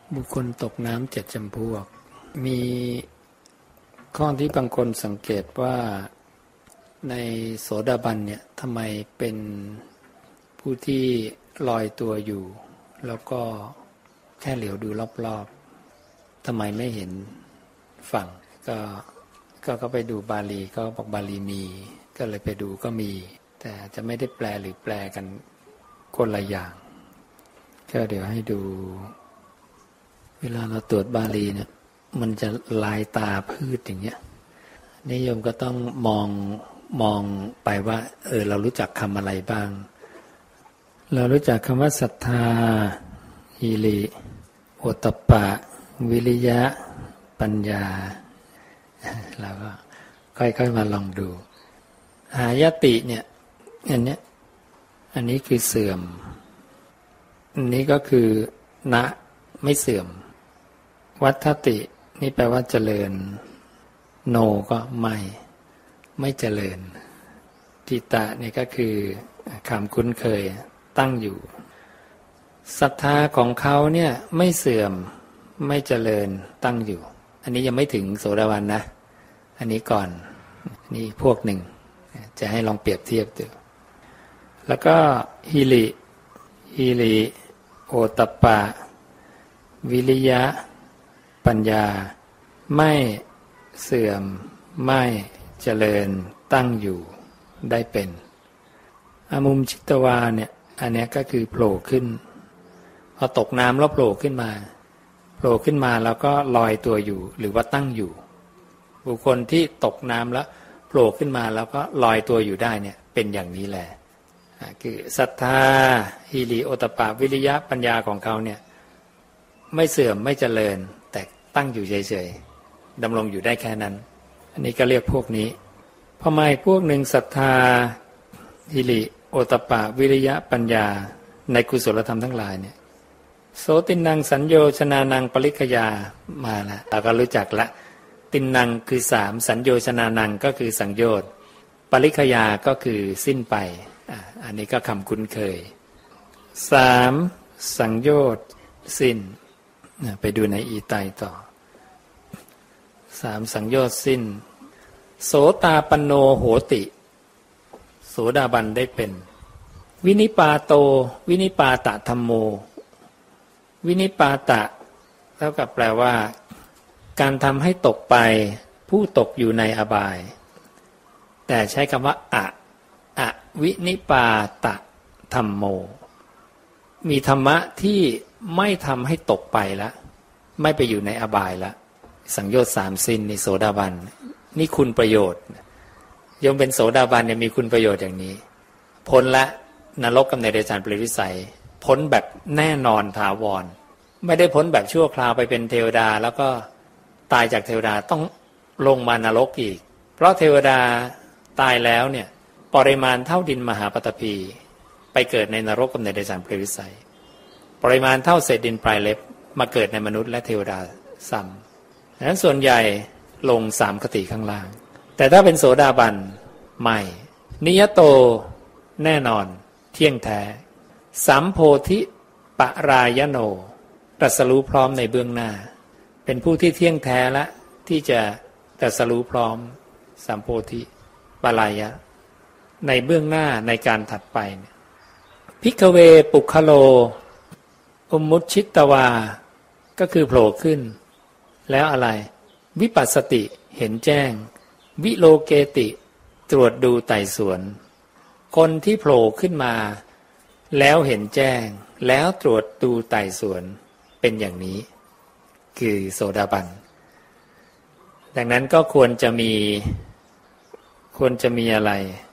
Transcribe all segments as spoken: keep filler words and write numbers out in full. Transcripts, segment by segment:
บุคคลตกน้ำเจ็ดจำพวกมีข้อที่บางคนสังเกตว่าในโสดาบันเนี่ยทำไมเป็นผู้ที่ลอยตัวอยู่แล้วก็แค่เหลียวดูรอบๆทำไมไม่เห็นฝั่งก็ก็ก็ไปดูบาลีก็บอกบาลีมีก็เลยไปดูก็มีแต่จะไม่ได้แปลหรือแปลกันคนละอย่างก็เดี๋ยวให้ดูเวลาเราตรวจบาลีเนี่ยมันจะลายตาพืชอย่างเงี้ยนิยมก็ต้องมองมองไปว่าเออเรารู้จักคำอะไรบ้างเรารู้จักคำว่าศรัทธาหิริโอตตัปปะวิริยะปัญญาเราก็ค่อยๆมาลองดูหายติเนี่ยอันเนี้ยอันนี้คือเสื่อมอันนี้ก็คือณไม่เสื่อมวัฏตินี่แปลว่าเจริญโนก็ไม่ไม่เจริญทิตะนี่ก็คือคำคุ้นเคยตั้งอยู่ศรัทธาของเขาเนี่ยไม่เสื่อมไม่เจริญตั้งอยู่อันนี้ยังไม่ถึงโสดาบันนะอันนี้ก่อนนี่พวกหนึ่งจะให้ลองเปรียบเทียบดูแล้วก็หิริหิริโอตตัปปะวิริยะปัญญาไม่เสื่อมไม่เจริญตั้งอยู่ได้เป็นอมุมชิตวาเนี่ยอันนี้ก็คือโผล่ขึ้นพอตกน้ำแล้วโผล่ขึ้นมาโผล่ขึ้นมาแล้วก็ลอยตัวอยู่หรือว่าตั้งอยู่บุคคลที่ตกน้ำแล้วโผล่ขึ้นมาแล้วก็ลอยตัวอยู่ได้เนี่ยเป็นอย่างนี้แหละคือศรัทธาหิริโอตตัปปะวิริยะปัญญาของเขาเนี่ยไม่เสื่อมไม่เจริญแต่ตั้งอยู่เฉยๆดำรงอยู่ได้แค่นั้นอันนี้ก็เรียกพวกนี้พอมาอีกพวกหนึ่งศรัทธาหิริโอตตัปปะวิริยะปัญญาในกุศลธรรมทั้งหลายเนี่ยโสตินังสัญโยชนานังปริคยามาแล้วเราก็รู้จักละตินังคือสามสัญโยชนานังก็คือสังโยชน์ปริคยาก็คือสิ้นไปอ่ะอันนี้ก็คำคุ้นเคยสามสังโยชน์สิ้นไปดูในอีไตต่อสามสังโยชน์สิ้นโสตาปันโนโหติโสดาบันได้เป็นวินิปาโตวินิปาตะธัมโมวินิปาตะเท่ากับแปลว่าการทำให้ตกไปผู้ตกอยู่ในอบายแต่ใช้คำว่าอะอะวินิปาตะธัมโมมีธรรมะที่ไม่ทำให้ตกไปแล้วไม่ไปอยู่ในอบายแล้วสังโยชน์สามสิ้นในโสดาบันนี่คุณประโยชน์ยมเป็นโสดาบันเนี่ยมีคุณประโยชน์อย่างนี้พ้นละนรกกำเนิดเดรัจฉานเปรตวิสัยพ้นแบบแน่นอนถาวรไม่ได้พ้นแบบชั่วคราวไปเป็นเทวดาแล้วก็ตายจากเทวดาต้องลงมานรกอีกเพราะเทวดาตายแล้วเนี่ยปริมาณเท่าดินมหาปฐพีไปเกิดในนรกกำเนิดเดรัจฉานเปรตวิสัยปริมาณเท่าเศษดินปลายเล็บมาเกิดในมนุษย์และเทวดาซ้ำดังนั้นส่วนใหญ่ลงสามคติข้างล่างแต่ถ้าเป็นโสดาบันไม่นิยโตแน่นอนเที่ยงแท้สัมโพธิปรายโนตรัสรู้พร้อมในเบื้องหน้าเป็นผู้ที่เที่ยงแท้และที่จะตรัสรู้พร้อมสัมโพธิปรายะในเบื้องหน้าในการถัดไปภิกขเวปุคโลอุมมุตชิตวาก็คือโผล่ขึ้นแล้วอะไรวิปัสสติเห็นแจ้งวิโลเกติตรวจดูไต่สวนคนที่โผล่ขึ้นมาแล้วเห็นแจ้งแล้วตรวจดูไต่สวนเป็นอย่างนี้คือโสดาบันดังนั้นก็ควรจะมีควรจะมีอะไร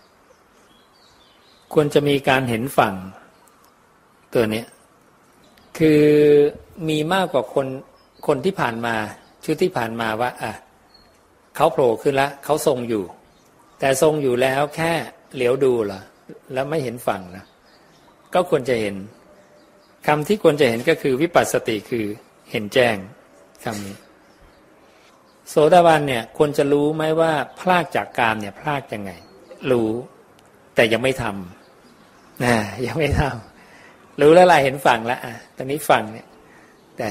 ควรจะมีการเห็นฝั่งตัวนี้คือมีมากกว่าคนคนที่ผ่านมาชุดที่ผ่านมาว่าอ่ะเขาโผล่ขึ้นแล้วเขาทรงอยู่แต่ทรงอยู่แล้วแค่เหลียวดูเหรอแล้วไม่เห็นฝั่งนะก็ควรจะเห็นคำที่ควรจะเห็นก็คือวิปัสสติคือเห็นแจ้งคำนี้โสดาบันเนี่ยควรจะรู้ไหมว่าพลากจากกามเนี่ยพลากยังไงรู้แต่ยังไม่ทำนะยังไม่ทำรู้แล้วล่ะเห็นฝั่งแล้วอ่ะตอนนี้ฝั่งเนี่ยแต่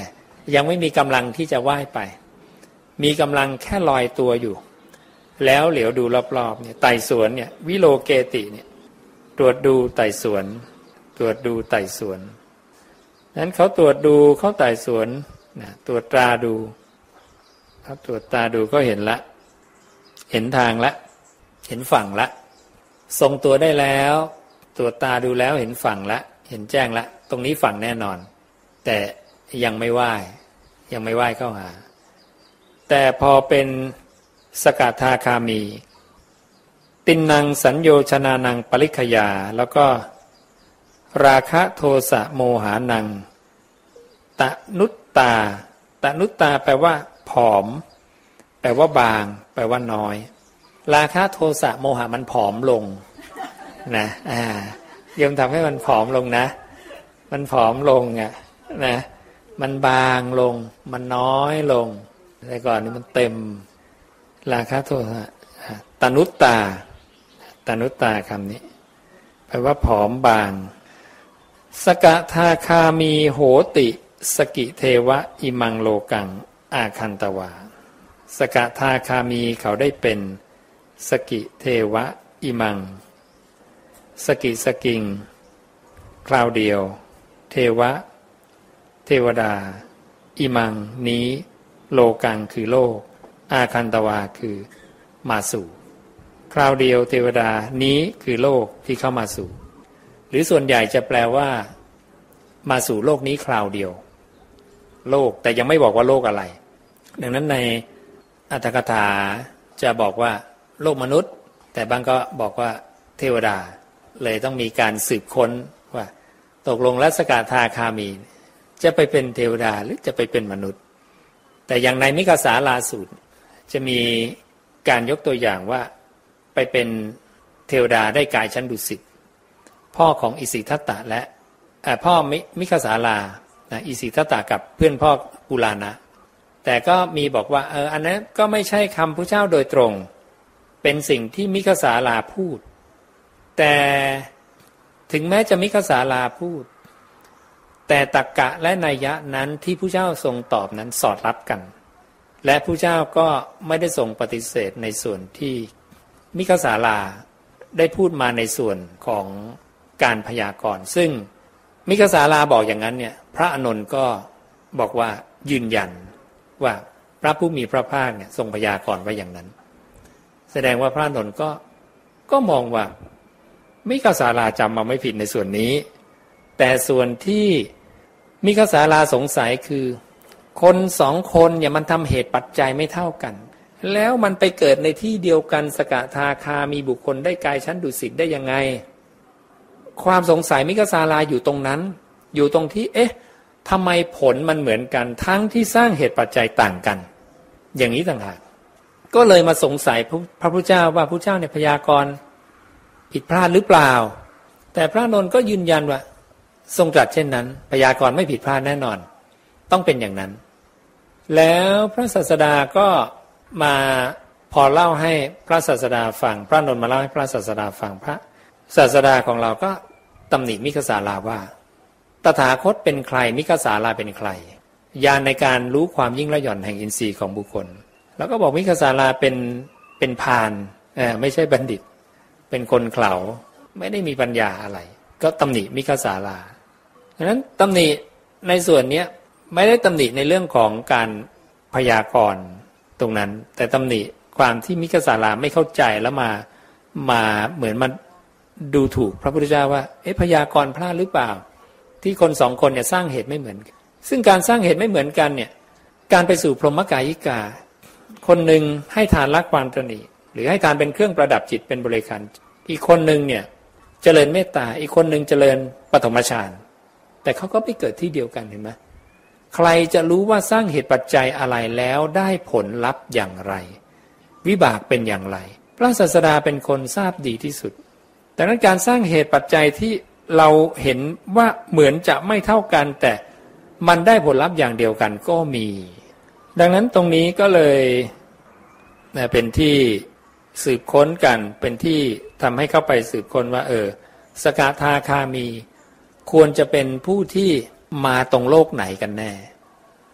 ยังไม่มีกำลังที่จะว่ายไปมีกำลังแค่ลอยตัวอยู่แล้วเหลียวดูรอบๆเนี่ยไต่สวนเนี่ยวิโลเกติเนี่ยตรวจดูไต่สวนตรวจดูไต่สวนนั้นเขาตรวจดูเขาไต่สวนนะตรวจตราดูเขาตรวจตราดูก็เห็นละเห็นทางละเห็นฝั่งละทรงตัวได้แล้วตรวจตาดูแล้วเห็นฝั่งละเห็นแจ้งละตรงนี้ฝั่งแน่นอนแต่ยังไม่ว่ายยังไม่ว่ายเข้าหาแต่พอเป็นสกทาคามีตินนังสัญโยชนานังปริคยาแล้วก็ราคะโทสะโมหานังตะนุตตาตะนุตตาแปลว่าผอมแปลว่าบางแปลว่าน้อยราคะโทสะโมหะมันผอมลงนะอ่าโยมทำให้มันผอมลงนะมันผอมลงอ่ะนะมันบางลงมันน้อยลงแต่ก่อนนี้มันเต็มราคะโทสะตนุตตาตนุตตาคำนี้แปลว่าผอมบางสกทาคามีโหติสกิเทวะอิมังโลกังอาคันตวาสกทาคามีเขาได้เป็นสกิเทวะอิมังสกิสกิงคราวเดียวเทวะเทวดาอิมังนี้โลกังคือโลกอาคันตวาคือมาสู่คราวเดียวเทวดานี้คือโลกที่เข้ามาสู่หรือส่วนใหญ่จะแปลว่ามาสู่โลกนี้คราวเดียวโลกแต่ยังไม่บอกว่าโลกอะไรดังนั้นในอรรถกถาจะบอกว่าโลกมนุษย์แต่บางก็บอกว่าเทวดาเลยต้องมีการสืบค้นว่าตกลงแล้วสกทาคามีจะไปเป็นเทวดาหรือจะไปเป็นมนุษย์แต่อย่างในมิกสาลาสูตรจะมีการยกตัวอย่างว่าไปเป็นเทวดาได้กายชั้นดุสิตพ่อของอิสิทัตตะและพ่อมิคสาลาอิสิทัตตะกับเพื่อนพ่อกุลานะแต่ก็มีบอกว่าเอออันนั้นก็ไม่ใช่คำพระเจ้าโดยตรงเป็นสิ่งที่มิคสาลาพูดแต่ถึงแม้จะมิคสาลาพูดแต่ตรรกะและนัยยะนั้นที่พระเจ้าทรงตอบนั้นสอดรับกันและพระเจ้าก็ไม่ได้ทรงปฏิเสธในส่วนที่มิคสาลาได้พูดมาในส่วนของการพยากรณ์ซึ่งมิคสาลาบอกอย่างนั้นเนี่ยพระอานนท์ก็บอกว่ายืนยันว่าพระผู้มีพระภาคเนี่ยทรงพยากรณ์ไว้อย่างนั้นแสดงว่าพระอานนท์ก็ก็มองว่ามิคสาลาจำมาไม่ผิดในส่วนนี้แต่ส่วนที่มิคสาลาสงสัยคือคนสองคนเนี่ยมันทำเหตุปัจจัยไม่เท่ากันแล้วมันไปเกิดในที่เดียวกันสกทาคามีบุคคลได้กายชั้นดุสิตได้ยังไงความสงสัยมิคสาลาอยู่ตรงนั้นอยู่ตรงที่เอ๊ะทำไมผลมันเหมือนกันทั้งที่สร้างเหตุปัจจัยต่างกันอย่างนี้ต่างหากก็เลยมาสงสัยพระพุทธเจ้าว่าพระพุทธเจ้าเนี่ยพยากรณ์ผิดพลาดหรือเปล่าแต่พระนนท์ก็ยืนยันว่าทรงตรัสเช่นนั้นพยากรณ์ไม่ผิดพลาดแน่นอนต้องเป็นอย่างนั้นแล้วพระศาสดาก็มาพอเล่าให้พระศาสดาฟังพระนนท์มาเล่าให้พระศาสดาฟังพระศาสดาของเราก็ตำหนิมิคสาลาว่าตถาคตเป็นใครมิคสาลาเป็นใครญาณในการรู้ความยิ่งและหย่อนแห่งอินทรีย์ของบุคคลแล้วก็บอกมิคสาลาเป็นเป็นพาลเอ่อไม่ใช่บัณฑิตเป็นคนเขลาไม่ได้มีปัญญาอะไรก็ตำหนิมิคสาลาดังนั้นตำหนิในส่วนนี้ไม่ได้ตำหนิในเรื่องของการพยากรณ์ตรงนั้นแต่ตำหนิความที่มิคสาลาไม่เข้าใจแล้วมามาเหมือนมันดูถูกพระพุทธเจ้าว่าเอ๊ะพยากรณ์พลาดหรือเปล่าที่คนสองคนเนี่ยสร้างเหตุไม่เหมือนกันซึ่งการสร้างเหตุไม่เหมือนกันเนี่ยการไปสู่พรหมกายิกาคนหนึ่งให้ทานละความตนีหรือให้ทานเป็นเครื่องประดับจิตเป็นบริการอีกคนหนึ่งเนี่ยเจริญเมตตาอีกคนหนึ่งเจริญปฐมฌานแต่เขาก็ไม่เกิดที่เดียวกันเห็นไหมใครจะรู้ว่าสร้างเหตุปัจจัยอะไรแล้วได้ผลลัพธ์อย่างไรวิบากเป็นอย่างไรพระศาสดาเป็นคนทราบดีที่สุดแต่นั้นการสร้างเหตุปัจจัยที่เราเห็นว่าเหมือนจะไม่เท่ากันแต่มันได้ผลลัพธ์อย่างเดียวกันก็มีดังนั้นตรงนี้ก็เลยเป็นที่สืบค้นกันเป็นที่ทำให้เข้าไปสืบค้นว่าเออสกทาคามีควรจะเป็นผู้ที่มาตรงโลกไหนกันแน่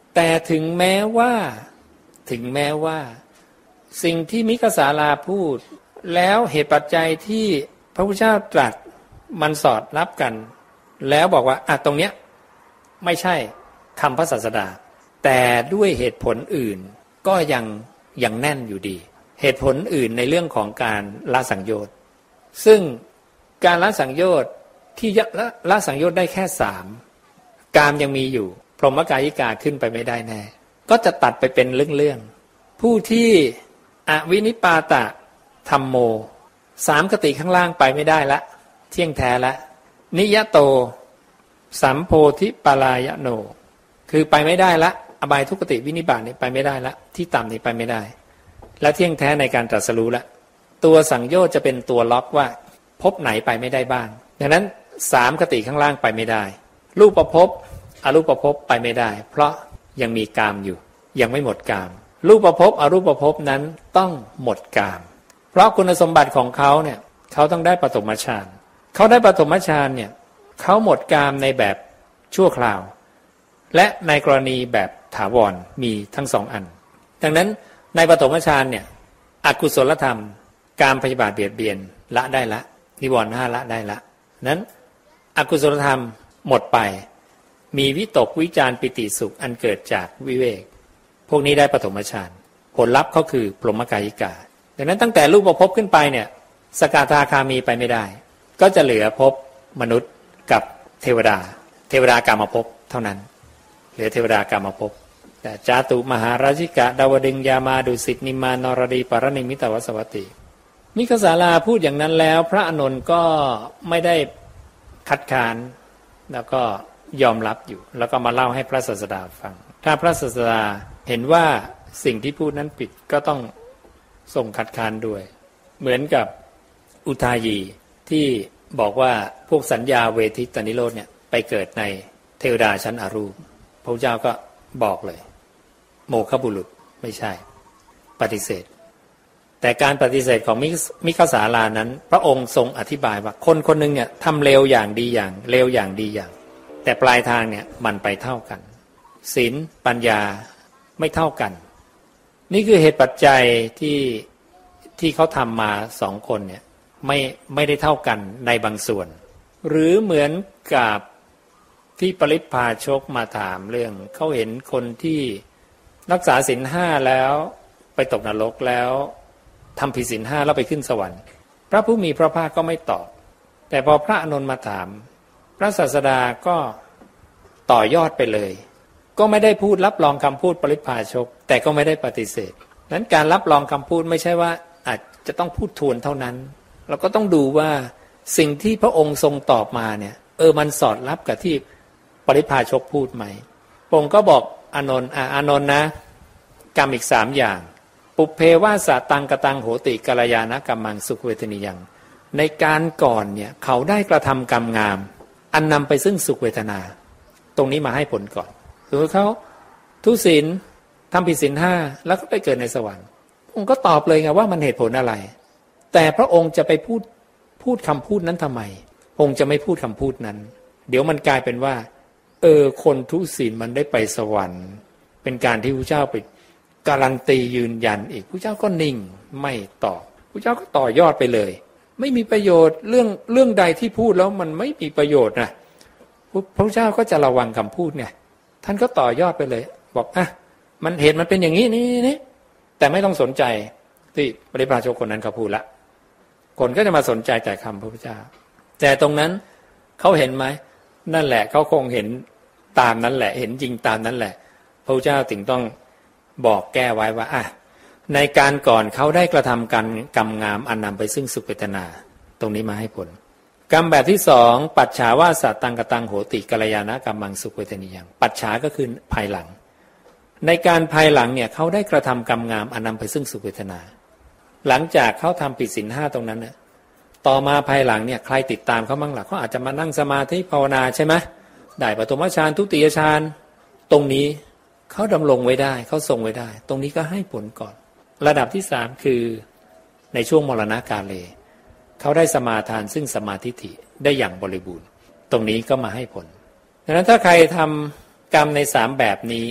แต่ถึงแม้ว่าถึงแม้ว่าสิ่งที่มิคสาลาพูดแล้วเหตุปัจจัยที่พระพุทธเจ้าตรัสมันสอดรับกันแล้วบอกว่าอ่ะตรงเนี้ยไม่ใช่คำพระศาสดาแต่ด้วยเหตุผลอื่นก็ยังยังแน่นอยู่ดีเหตุผลอื่นในเรื่องของการละสังโยชน์ซึ่งการละสังโยชน์ที่ละละสังโยชน์ได้แค่สามกามยังมีอยู่พรหมกายิกาขึ้นไปไม่ได้แน่ก็จะตัดไปเป็นเรื่องๆผู้ที่อวินิปาตะธัมโมสามคติข้างล่างไปไม่ได้ละเที่ยงแท้ละนิยโตสัมโพธิปลายโนคือไปไม่ได้ละอบายทุกขติวินิบาตนี่ไปไม่ได้ละที่ต่ำนี่ไปไม่ได้และเที่ยงแท้ในการตรัสรู้ละตัวสังโยชน์จะเป็นตัวล็อกว่าภพไหนไปไม่ได้บ้างดังนั้นสามคติข้างล่างไปไม่ได้รูปภพอรูปภพไปไม่ได้เพราะยังมีกามอยู่ยังไม่หมดกามรูปภพอรูปภพนั้นต้องหมดกามเพราะคุณสมบัติของเขาเนี่ยเขาต้องได้ปฐมฌานเขาได้ปฐมฌานเนี่ยเขาหมดกามในแบบชั่วคราวและในกรณีแบบถาวรมีทั้งสองอันดังนั้นในปฐมฌานเนี่ยอกุศลธรรมกามพยาบาทเบียดเบียนละได้ละนิวรณ์ห้าละได้ละนั้นอกุศลธรรมหมดไปมีวิตกวิจารปิติสุขอันเกิดจากวิเวกพวกนี้ได้ปฐมฌานผลลัพธ์เขาคือพรหมกายิกาดังนั้นตั้งแต่รูปภพขึ้นไปเนี่ยสกทาคามีไปไม่ได้ก็จะเหลือภพมนุษย์กับเทวดาเทวดากามภพเท่านั้นเหลือเทวดากามภพแต่จาตุมหาราชิกะดาวดึงยามาดุสิตนิมานรดีปรนิมิตวสวัตติมิคสาลาพูดอย่างนั้นแล้วพระอานนท์ก็ไม่ได้คัดค้านแล้วก็ยอมรับอยู่แล้วก็มาเล่าให้พระศาสดาฟังถ้าพระศาสดาเห็นว่าสิ่งที่พูดนั้นผิดก็ต้องส่งคัดค้านด้วยเหมือนกับอุทายีที่บอกว่าพวกสัญญาเวทิตนิโรธเนี่ยไปเกิดในเทวดาชั้นอรูปพระเจ้าก็บอกเลยโมฆะบุรุษไม่ใช่ปฏิเสธแต่การปฏิเสธของมิคสาลานั้นพระองค์ทรงอธิบายว่าคนคนหนึ่งเนี่ยทำเลวอย่างดีอย่างเลวอย่างดีอย่างแต่ปลายทางเนี่ยมันไปเท่ากันศีลปัญญาไม่เท่ากันนี่คือเหตุปัจจัยที่ที่เขาทำมาสองคนเนี่ยไม่ไม่ได้เท่ากันในบางส่วนหรือเหมือนกับที่ปริพพาชกมาถามเรื่องเขาเห็นคนที่รักษาศีลห้าแล้วไปตกนรกแล้วทำผิดศีลห้าแล้วไปขึ้นสวรรค์พระผู้มีพระภาคก็ไม่ตอบแต่พอพระอานนท์มาถามพระศาสดาก็ต่อยอดไปเลยก็ไม่ได้พูดรับรองคำพูดปริพพาชกแต่ก็ไม่ได้ปฏิเสธนั้นการรับรองคำพูดไม่ใช่ว่าอาจจะต้องพูดทวนเท่านั้นเราก็ต้องดูว่าสิ่งที่พระองค์ทรงตอบมาเนี่ยเออมันสอดรับกับที่ปริพพาชกพูดไหมพระองค์ก็บอกอานนท์อ่ะอานนท์นะกรรมอีกสามอย่างปุเพวาสาตังกตังโหติกัลยาณกัมมังสุขเวทนิยังในการก่อนเนี่ยเขาได้กระทำกรรมงามอันนำไปซึ่งสุขเวทนาตรงนี้มาให้ผลก่อนคือเขาทุศีลทำผิดศีลห้าแล้วก็ไปเกิดในสวรรค์องค์ก็ตอบเลยไงว่ามันเหตุผลอะไรแต่พระองค์จะไปพูดพูดคำพูดนั้นทำไมองค์จะไม่พูดคำพูดนั้นเดี๋ยวมันกลายเป็นว่าเออคนทุศีลมันได้ไปสวรรค์เป็นการที่พระเจ้าไปการันตียืนยันอีกพระเจ้าก็นิ่งไม่ตอบพระเจ้าก็ต่อยอดไปเลยไม่มีประโยชน์เรื่องเรื่องใดที่พูดแล้วมันไม่มีประโยชน์นะพระเจ้าก็จะระวังคำพูดไงท่านก็ต่อยอดไปเลยบอกอ่ะมันเหตุมันเป็นอย่างนี้นี่นี่แต่ไม่ต้องสนใจที่ปริพพาชกคนนั้นเขาพูดละคนก็จะมาสนใจแต่คำพระพุทธเจ้าแต่ตรงนั้นเขาเห็นไหมนั่นแหละเขาคงเห็นตามนั้นแหละเห็นจริงตามนั้นแหละพระพุทธเจ้าถึงต้องบอกแก้ไว้ว่าอ่ะในการก่อนเขาได้กระทำการกรรมงามอันนำไปซึ่งสุขเวทนาตรงนี้มาให้ผลกรรมแบบที่สองปัจฉาวาสตังกตังโหติกัลยาณกัมมังสุขเวทนิยังปัจฉาก็คือภายหลังในการภายหลังเนี่ยเขาได้กระทำกรรมงามอันนำไปซึ่งสุขเวทนาหลังจากเขาทำผิดศีลห้าตรงนั้นเนี่ยต่อมาภายหลังเนี่ยใครติดตามเขาบ้างล่ะเขาอาจจะมานั่งสมาธิภาวนาใช่ไหมได้ปฐมฌานทุติยฌานตรงนี้เขาดำรงไว้ได้เขาทรงไว้ได้ตรงนี้ก็ให้ผลก่อนระดับที่สามคือในช่วงมรณกาเลเขาได้สมาทานซึ่งสมาธิฐิได้อย่างบริบูรณ์ตรงนี้ก็มาให้ผลดังนั้นถ้าใครทำกรรมในสามแบบนี้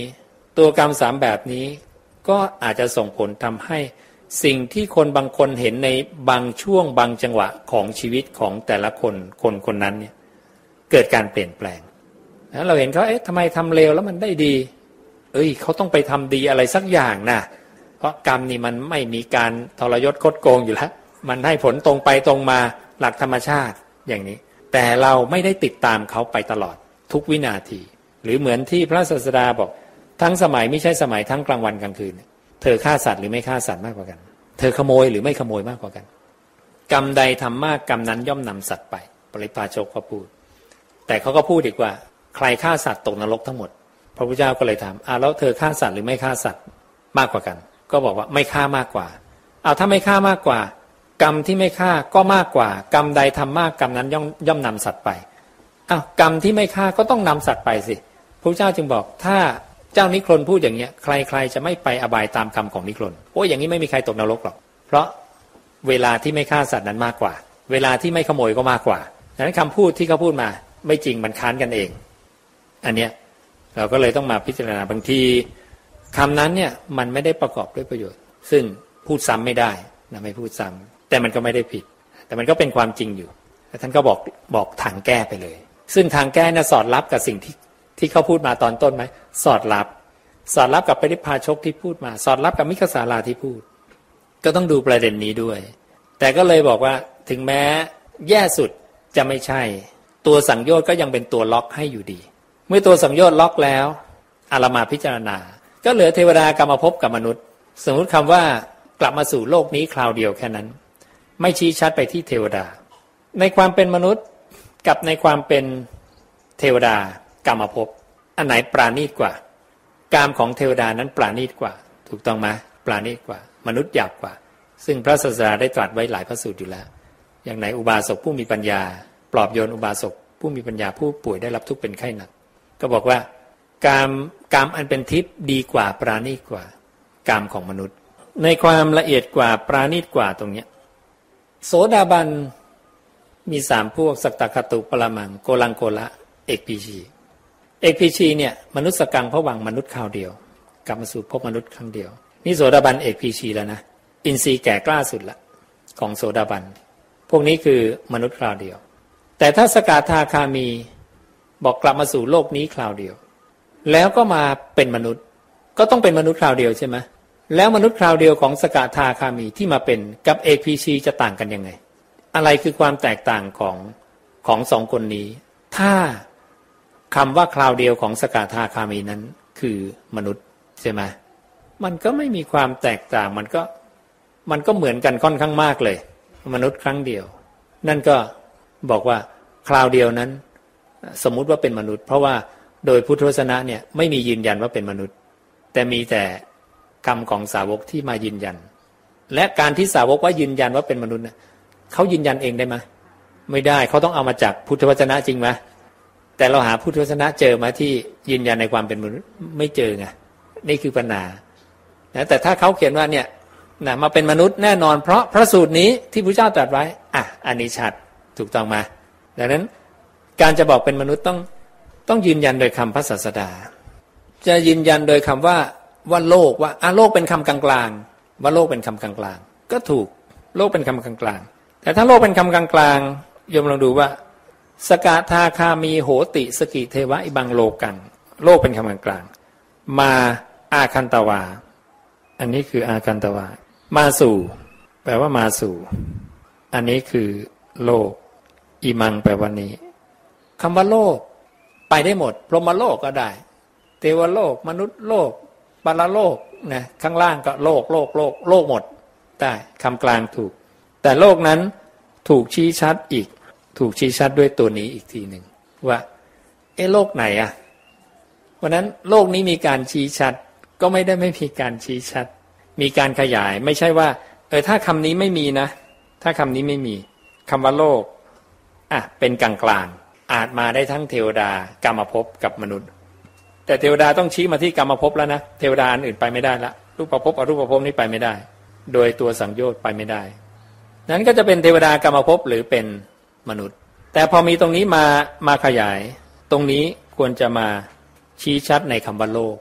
ตัวกรรมสามแบบนี้ก็อาจจะส่งผลทำให้สิ่งที่คนบางคนเห็นในบางช่วงบางจังหวะของชีวิตของแต่ละคนคนคนนั้นเนี่ยเกิดการเปลี่ยนแปลงนะเราเห็นเขาเอ๊ะทำไมทำเลวแล้วมันได้ดีเอ้ยเขาต้องไปทำดีอะไรสักอย่างนะเพราะกรรมนี่มันไม่มีการทรยศคดโกงอยู่แล้วมันให้ผลตรงไปตรงมาหลักธรรมชาติอย่างนี้แต่เราไม่ได้ติดตามเขาไปตลอดทุกวินาทีหรือเหมือนที่พระศาสดาบอกทั้งสมัยไม่ใช่สมัยทั้งกลางวันกลางคืนเธอฆ่าสัตว์หรือไม่ฆ่าสัตว์มากกว่ากันเธอขโมยหรือไม่ขโมยมากกว่ากันกรรมใดทำมากกรรมนั้นย่อมนำสัตว์ไปปริพาชกก็พูดแต่เขาก็พูดอีกว่าใครฆ่าสัตว์ตกนรกทั้งหมดพระพุทธเจ้าก็เลยถามอ้าวแล้วเธอฆ่าสัตว์หรือไม่ฆ่าสัตว์มากกว่ากันก็บอกว่าไม่ฆ่ามากกว่าอ้าวถ้าไม่ฆ่ามากกว่ากรรมที่ไม่ฆ่าก็มากกว่ากรรมใดทำมากกรรมนั้นย่อมย่อมนำสัตว์ไปอ้าวกรรมที่ไม่ฆ่าก็ต้องนำสัตว์ไปสิพระพุทธเจ้าจึงบอกถ้าเจ้านิครนพูดอย่างเงี้ยใครๆจะไม่ไปอบายตามกรรมของนิครนโอ้ยอย่างนี้ไม่มีใครตกนรกหรอกเพราะเวลาที่ไม่ฆ่าสัตว์นั้นมากกว่าเวลาที่ไม่ขโมยก็มากกว่าดังนั้นคำพูดที่เขาพูดมาไม่จริงมันค้านกันเองอันเนี้ยเราก็เลยต้องมาพิจารณาบางทีคำนั้นเนี่ยมันไม่ได้ประกอบด้วยประโยชน์ซึ่งพูดซ้ำไม่ได้นะไม่พูดซ้ำแต่มันก็ไม่ได้ผิดแต่มันก็เป็นความจริงอยู่แต่ท่านก็บอกบอกทางแก้ไปเลยซึ่งทางแก้น่ะสอดรับกับสิ่งที่ที่เขาพูดมาตอนต้นไหมสอดรับสอดรับกับปริพาชกที่พูดมาสอดรับกับมิคสาลาที่พูดก็ต้องดูประเด็นนี้ด้วยแต่ก็เลยบอกว่าถึงแม้แย่สุดจะไม่ใช่ตัวสังโยชน์ก็ยังเป็นตัวล็อกให้อยู่ดีเมื่อตัวสังโยชน์ล็อกแล้วอารามาพิจารณาก็เหลือเทวดากรรมภพกับมนุษย์สมมติคำว่ากลับมาสู่โลกนี้คราวเดียวแค่นั้นไม่ชี้ชัดไปที่เทวดาในความเป็นมนุษย์กับในความเป็นเทวดากรรมภพอันไหนปราณีตกว่ากามของเทวดานั้นปราณีตกว่าถูกต้องไหมปราณีตกว่ามนุษย์หยาบกว่าซึ่งพระศาสดาได้ตรัสไว้หลายพระสูตรอยู่แล้วอย่างไหนอุบาสกผู้มีปัญญาปลอบโยนอุบาสกผู้มีปัญญาผู้ป่วยได้รับทุกข์เป็นไข้หนักก็บอกว่ากามกามอันเป็นทิพย์ดีกว่าปราณีตกว่ากามของมนุษย์ในความละเอียดกว่าปราณีตกว่าตรงเนี้ยโสดาบันมีสามพวกสัตตคตุปรมังโกลังโกละเอกพีชีเอกพีชีเนี่ยมนุษย์สกังพระวังมนุษย์คราวเดียวกลับมาสู่พบมนุษย์ครั้งเดียวนี่โสดาบันเอกพีชีแล้วนะอินทรีย์แก่กล้าสุดละของโสดาบันพวกนี้คือมนุษย์คราวเดียวแต่ถ้าสกทาคามีบอกกลับมาสู่โลกนี้คราวเดียวแล้วก็มาเป็นมนุษย์ก็ต้องเป็นมนุษย์คราวเดียวใช่ไหมแล้วมนุษย์คราวเดียวของสกทาคามีที่มาเป็นกับเอกพีชีจะต่างกันยังไงอะไรคือความแตกต่างของของสองคนนี้ถ้าคำว่าคราวเดียวของสกทาคามีนั้นคือมนุษย์ใช่ไหมมันก็ไม่มีความแตกต่างมันก็มันก็เหมือนกันค่อนข้างมากเลยมนุษย์ครั้งเดียวนั่นก็บอกว่าคราวเดียวนั้นสมมุติว่าเป็นมนุษย์เพราะว่าโดยพุทธวจนะเนี่ยไม่มียืนยันว่าเป็นมนุษย์แต่มีแต่คำของสาวกที่มายืนยันและการที่สาวกว่ายืนยันว่าเป็นมนุษย์เนี่ยเขายืนยันเองได้ไหมไม่ได้เขาต้องเอามาจากพุทธวจนะจริงไหมแต่เราหาพุทธวจนะเจอมาที่ยืนยันในความเป็นมนุษย์ไม่เจอไงนี่คือปัญหานะแต่ถ้าเขาเขียนว่าเนี่ยนะมาเป็นมนุษย์แน่นอนเพราะพระสูตรนี้ที่พระเจ้าตรัสไว้อ่ะอันนี้ชัดถูกต้องมาดังนั้นการจะบอกเป็นมนุษย์ต้องต้องยืนยันโดยคำพระศาสดาจะยืนยันโดยคำว่าว่าโลกว่าอ่ะโลกเป็นคำกลางๆว่าโลกเป็นคำกลางๆก็ถูกโลกเป็นคำกลางๆแต่ถ้าโลกเป็นคำกลางๆโยมลองดูว่าสกทาคามีโหติสกิเทวะอิบังโลกังโลกเป็นคำกลางๆมาอาคันตวาอันนี้คืออาคันตวามาสู่แปลว่ามาสู่อันนี้คือโลกอิมังแปลว่านี้คำว่าโลกไปได้หมดพรหมโลกก็ได้เทวโลกมนุษย์โลกปรโลกนะข้างล่างก็โลกโลกโลกโลกหมดได้คำกลางถูกแต่โลกนั้นถูกชี้ชัดอีกถูกชี้ชัดด้วยตัวนี้อีกทีหนึ่งว่าเอ๊ะโลกไหนอ่ะเพราะนั้นโลกนี้มีการชี้ชัดก็ไม่ได้ไม่มีการชี้ชัดมีการขยายไม่ใช่ว่าเออถ้าคำนี้ไม่มีนะถ้าคำนี้ไม่มีคำว่าโลกอ่ะเป็นกลางกลางอาจมาได้ทั้งเทวดากรรมภพกับมนุษย์แต่เทวดาต้องชี้มาที่กรรมภพแล้วนะเทวดาอื่นไปไม่ได้ละรูปภพอรูปภพนี้ไปไม่ได้โดยตัวสังโยชน์ไปไม่ได้นั้นก็จะเป็นเทวดากรรมภพหรือเป็นมนุษย์แต่พอมีตรงนี้มามาขยายตรงนี้ควรจะมาชี้ชัดในคำว่าโลก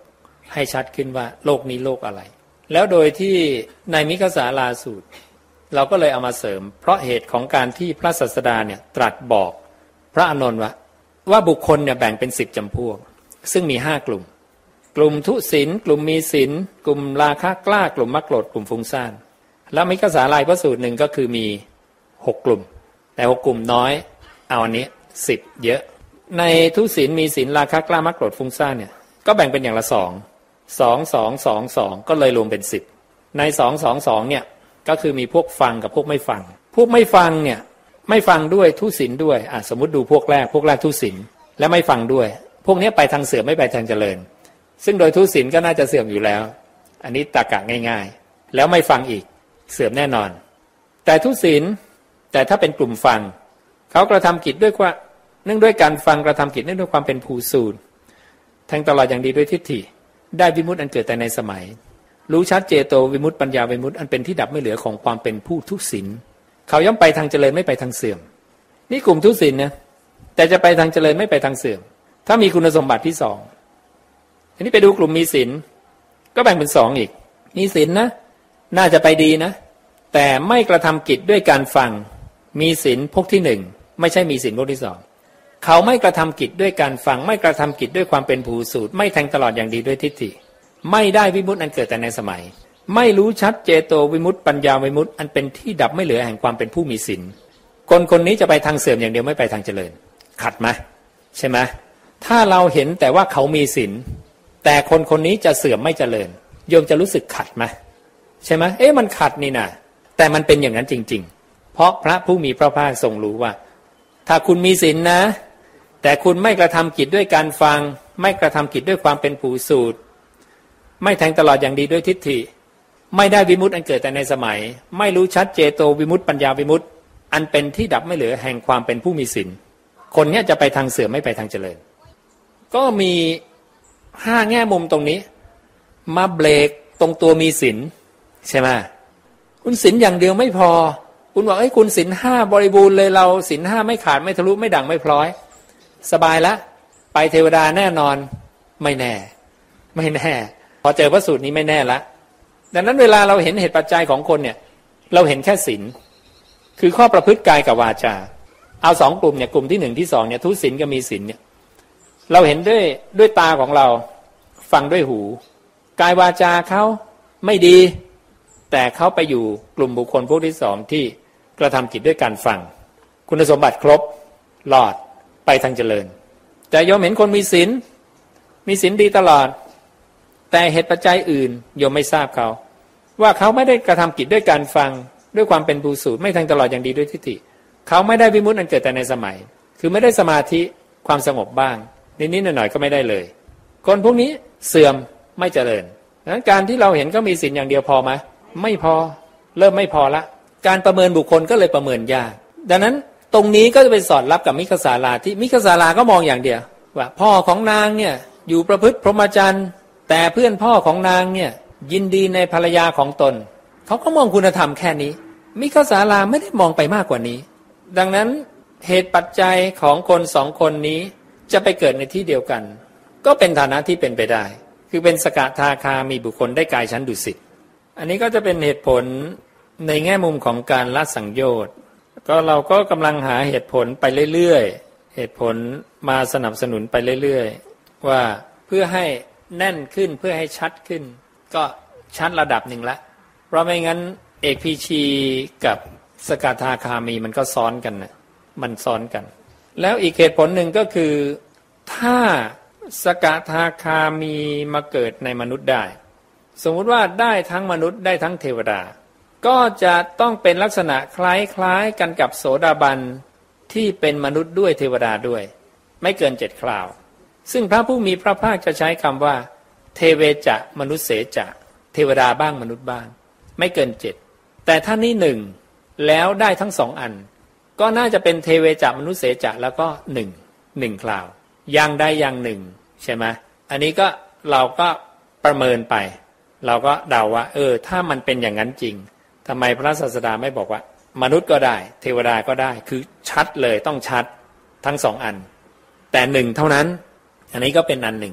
ให้ชัดขึ้นว่าโลกนี้โลกอะไรแล้วโดยที่ในมิคสาลาสูตรเราก็เลยเอามาเสริมเพราะเหตุของการที่พระศาสดาเนี่ยตรัสบอกพระอานนท์ว่าว่าบุคคลเนี่ยแบ่งเป็นสิบจำพวกซึ่งมีห้ากลุ่มกลุ่มทุศีลกลุ่มมีศีลกลุ่มราคะกล้ากลุ่มมักโกรธกลุ่มฟุ้งซ่านแล้วมิคสาลายพระสูตรหนึ่งก็คือมีหกกลุ่มแต่หกกลุ่มน้อยเอาอันนี้สิบเยอะในทุศีลมีศีลราคะกล้ามักโกรธฟุ้งซ่านเนี่ยก็แบ่งเป็นอย่างละสองสองสองสองสองก็เลยรวมเป็นสิบในสองสองสองเนี่ยก็คือมีพวกฟังกับพวกไม่ฟังพวกไม่ฟังเนี่ยไม่ฟังด้วยทุศีลด้วยอ่ะสมมติดูพวกแรกพวกแรกทุศีลและไม่ฟังด้วยพวกนี้ไปทางเสื่อมไม่ไปทางเจริญซึ่งโดยทุศีลก็น่าจะเสื่อมอยู่แล้วอันนี้ตรรกะง่ายๆแล้วไม่ฟังอีกเสื่อมแน่นอนแต่ทุศีลแต่ถ้าเป็นกลุ่มฟังเขากระทำกิจด้วยว่าเนื่องด้วยการฟังกระทำกิจเนื่องด้วยความเป็นภูสูตรแทงตลอดอย่างดีด้วยทิฏฐิได้วิมุตติอันเกิดแต่ในสมัยรู้ชัดเจโตวิมุตติปัญญาวิมุตติอันเป็นที่ดับไม่เหลือของความเป็นผู้ทุศีลเขาย่อมไปทางเจริญไม่ไปทางเสื่อมนี่กลุ่มทุศีลนะแต่จะไปทางเจริญไม่ไปทางเสื่อมถ้ามีคุณสมบัติที่สองทีนี้ไปดูกลุ่มมีศีลก็แบ่งเป็นสองอีกมีศีลนะน่าจะไปดีนะแต่ไม่กระทำกิจด้วยการฟังมีศีลพวกที่หนึ่งไม่ใช่มีศีลพวกที่สองเขาไม่กระทำกิจด้วยการฟังไม่กระทำกิจด้วยความเป็นภูสูตรไม่แทงตลอดอย่างดีด้วยทิฏฐิไม่ได้วิมุตติอันเกิดแต่ในสมัยไม่รู้ชัดเจโตวิมุตติปัญญาวิมุตติอันเป็นที่ดับไม่เหลือแห่งความเป็นผู้มีศีลคนคนนี้จะไปทางเสื่อมอย่างเดียวไม่ไปทางเจริญขัดไหมใช่ไหมถ้าเราเห็นแต่ว่าเขามีศีลแต่คนคนนี้จะเสื่อมไม่เจริญโยมจะรู้สึกขัดไหมใช่ไหมเอ๊ะมันขัดนี่นะแต่มันเป็นอย่างนั้นจริงๆเพราะพระผู้มีพระภาคทรงรู้ว่าถ้าคุณมีศีลนะแต่คุณไม่กระทำกิจด้วยการฟังไม่กระทำกิจด้วยความเป็นภูสูตรไม่แทงตลอดอย่างดีด้วยทิฏฐิไม่ได้วิมุตติอันเกิดแต่ในสมัยไม่รู้ชัดเจโตวิมุตติปัญญาวิมุตติอันเป็นที่ดับไม่เหลือแห่งความเป็นผู้มีศีลคนนี้จะไปทางเสื่อมไม่ไปทางเจริญก็มีห้าแง่มุมตรงนี้มาเบรกตรงตัวมีศีลใช่ไหมคุณศีลอย่างเดียวไม่พอคุณบอกเอ้ยคุณศีลห้าบริบูรณ์เลยเราศีลห้าไม่ขาดไม่ทะลุไม่ดั่งไม่พลอยสบายละไปเทวดาแน่นอนไม่แน่ไม่แน่พอเจอพระสูตรนี้ไม่แน่ละดังนั้นเวลาเราเห็นเหตุปัจจัยของคนเนี่ยเราเห็นแค่ศีลคือข้อประพฤติกายกับวาจาเอาสองกลุ่มเนี่ยกลุ่มที่หนึ่งที่สองเนี่ยทุศีลกับมีศีลเนี่ยเราเห็นด้วยด้วยตาของเราฟังด้วยหูกายวาจาเขาไม่ดีแต่เขาไปอยู่กลุ่มบุคคลพวกที่สองที่กระทำกิจด้วยการฟังคุณสมบัติครบรอดไปทางเจริญแต่โยมเห็นคนมีศีลมีศีลดีตลอดแต่เหตุปัจจัยอื่นโยมไม่ทราบเขาว่าเขาไม่ได้กระทำกิจด้วยการฟังด้วยความเป็นภูสูตรไม่ทางตลอดอย่างดีด้วยทิฏฐิเขาไม่ได้วิมุตติอันเกิดแต่ในสมัยคือไม่ได้สมาธิความสงบบ้างนิดๆหน่อยๆก็ไม่ได้เลยคนพวกนี้เสื่อมไม่เจริญดังนั้นการที่เราเห็นเขามีศีลอย่างเดียวพอไหมไม่พอเริ่มไม่พอละการประเมินบุคคลก็เลยประเมินยากดังนั้นตรงนี้ก็จะไปสอดรับกับมิคสาลาที่มิคสาลาก็มองอย่างเดียวว่าพ่อของนางเนี่ยอยู่ประพฤติพรหมจรรย์แต่เพื่อนพ่อของนางเนี่ยยินดีในภรรยาของตนเขาก็มองคุณธรรมแค่นี้มิคสาลาไม่ได้มองไปมากกว่านี้ดังนั้นเหตุปัจจัยของคนสองคนนี้จะไปเกิดในที่เดียวกันก็เป็นฐานะที่เป็นไปได้คือเป็นสกทาคามีบุคคลได้กายชั้นดุสิตอันนี้ก็จะเป็นเหตุผลในแง่มุมของการละสังโยชน์ก็เราก็กำลังหาเหตุผลไปเรื่อยๆเหตุผลมาสนับสนุนไปเรื่อยๆว่าเพื่อให้แน่นขึ้นเพื่อให้ชัดขึ้นก็ชัดระดับหนึ่งละเพราะไม่งั้นเอกพีชีกับสกทาคามีมันก็ซ้อนกันนะมันซ้อนกันแล้วอีกเหตุผลหนึ่งก็คือถ้าสกทาคามีมาเกิดในมนุษย์ได้สมมุติว่าได้ทั้งมนุษย์ได้ทั้งเทวดาก็จะต้องเป็นลักษณะคล้ายๆกันกับโสดาบันที่เป็นมนุษย์ด้วยเทวดาด้วยไม่เกินเจ็ดคราวซึ่งพระผู้มีพระภาคจะใช้คำว่าเทเวจะมนุษย์เสจะเทวดาบ้างมนุษย์บ้างไม่เกินเจ็ดแต่ถ้านี่หนึ่งแล้วได้ทั้งสองอันก็น่าจะเป็นเทเวจะมนุษย์เสจะแล้วก็หนึ่งหนึ่งคราวอย่างใดอย่างหนึ่งใช่ไหมอันนี้ก็เราก็ประเมินไปเราก็เดาว่าเออถ้ามันเป็นอย่างนั้นจริงทำไมพระศาสดาไม่บอกว่ามนุษย์ก็ได้เทวดาก็ได้คือชัดเลยต้องชัดทั้งสองอันแต่หนึ่งเท่านั้นอันนี้ก็เป็นอันหนึ่ง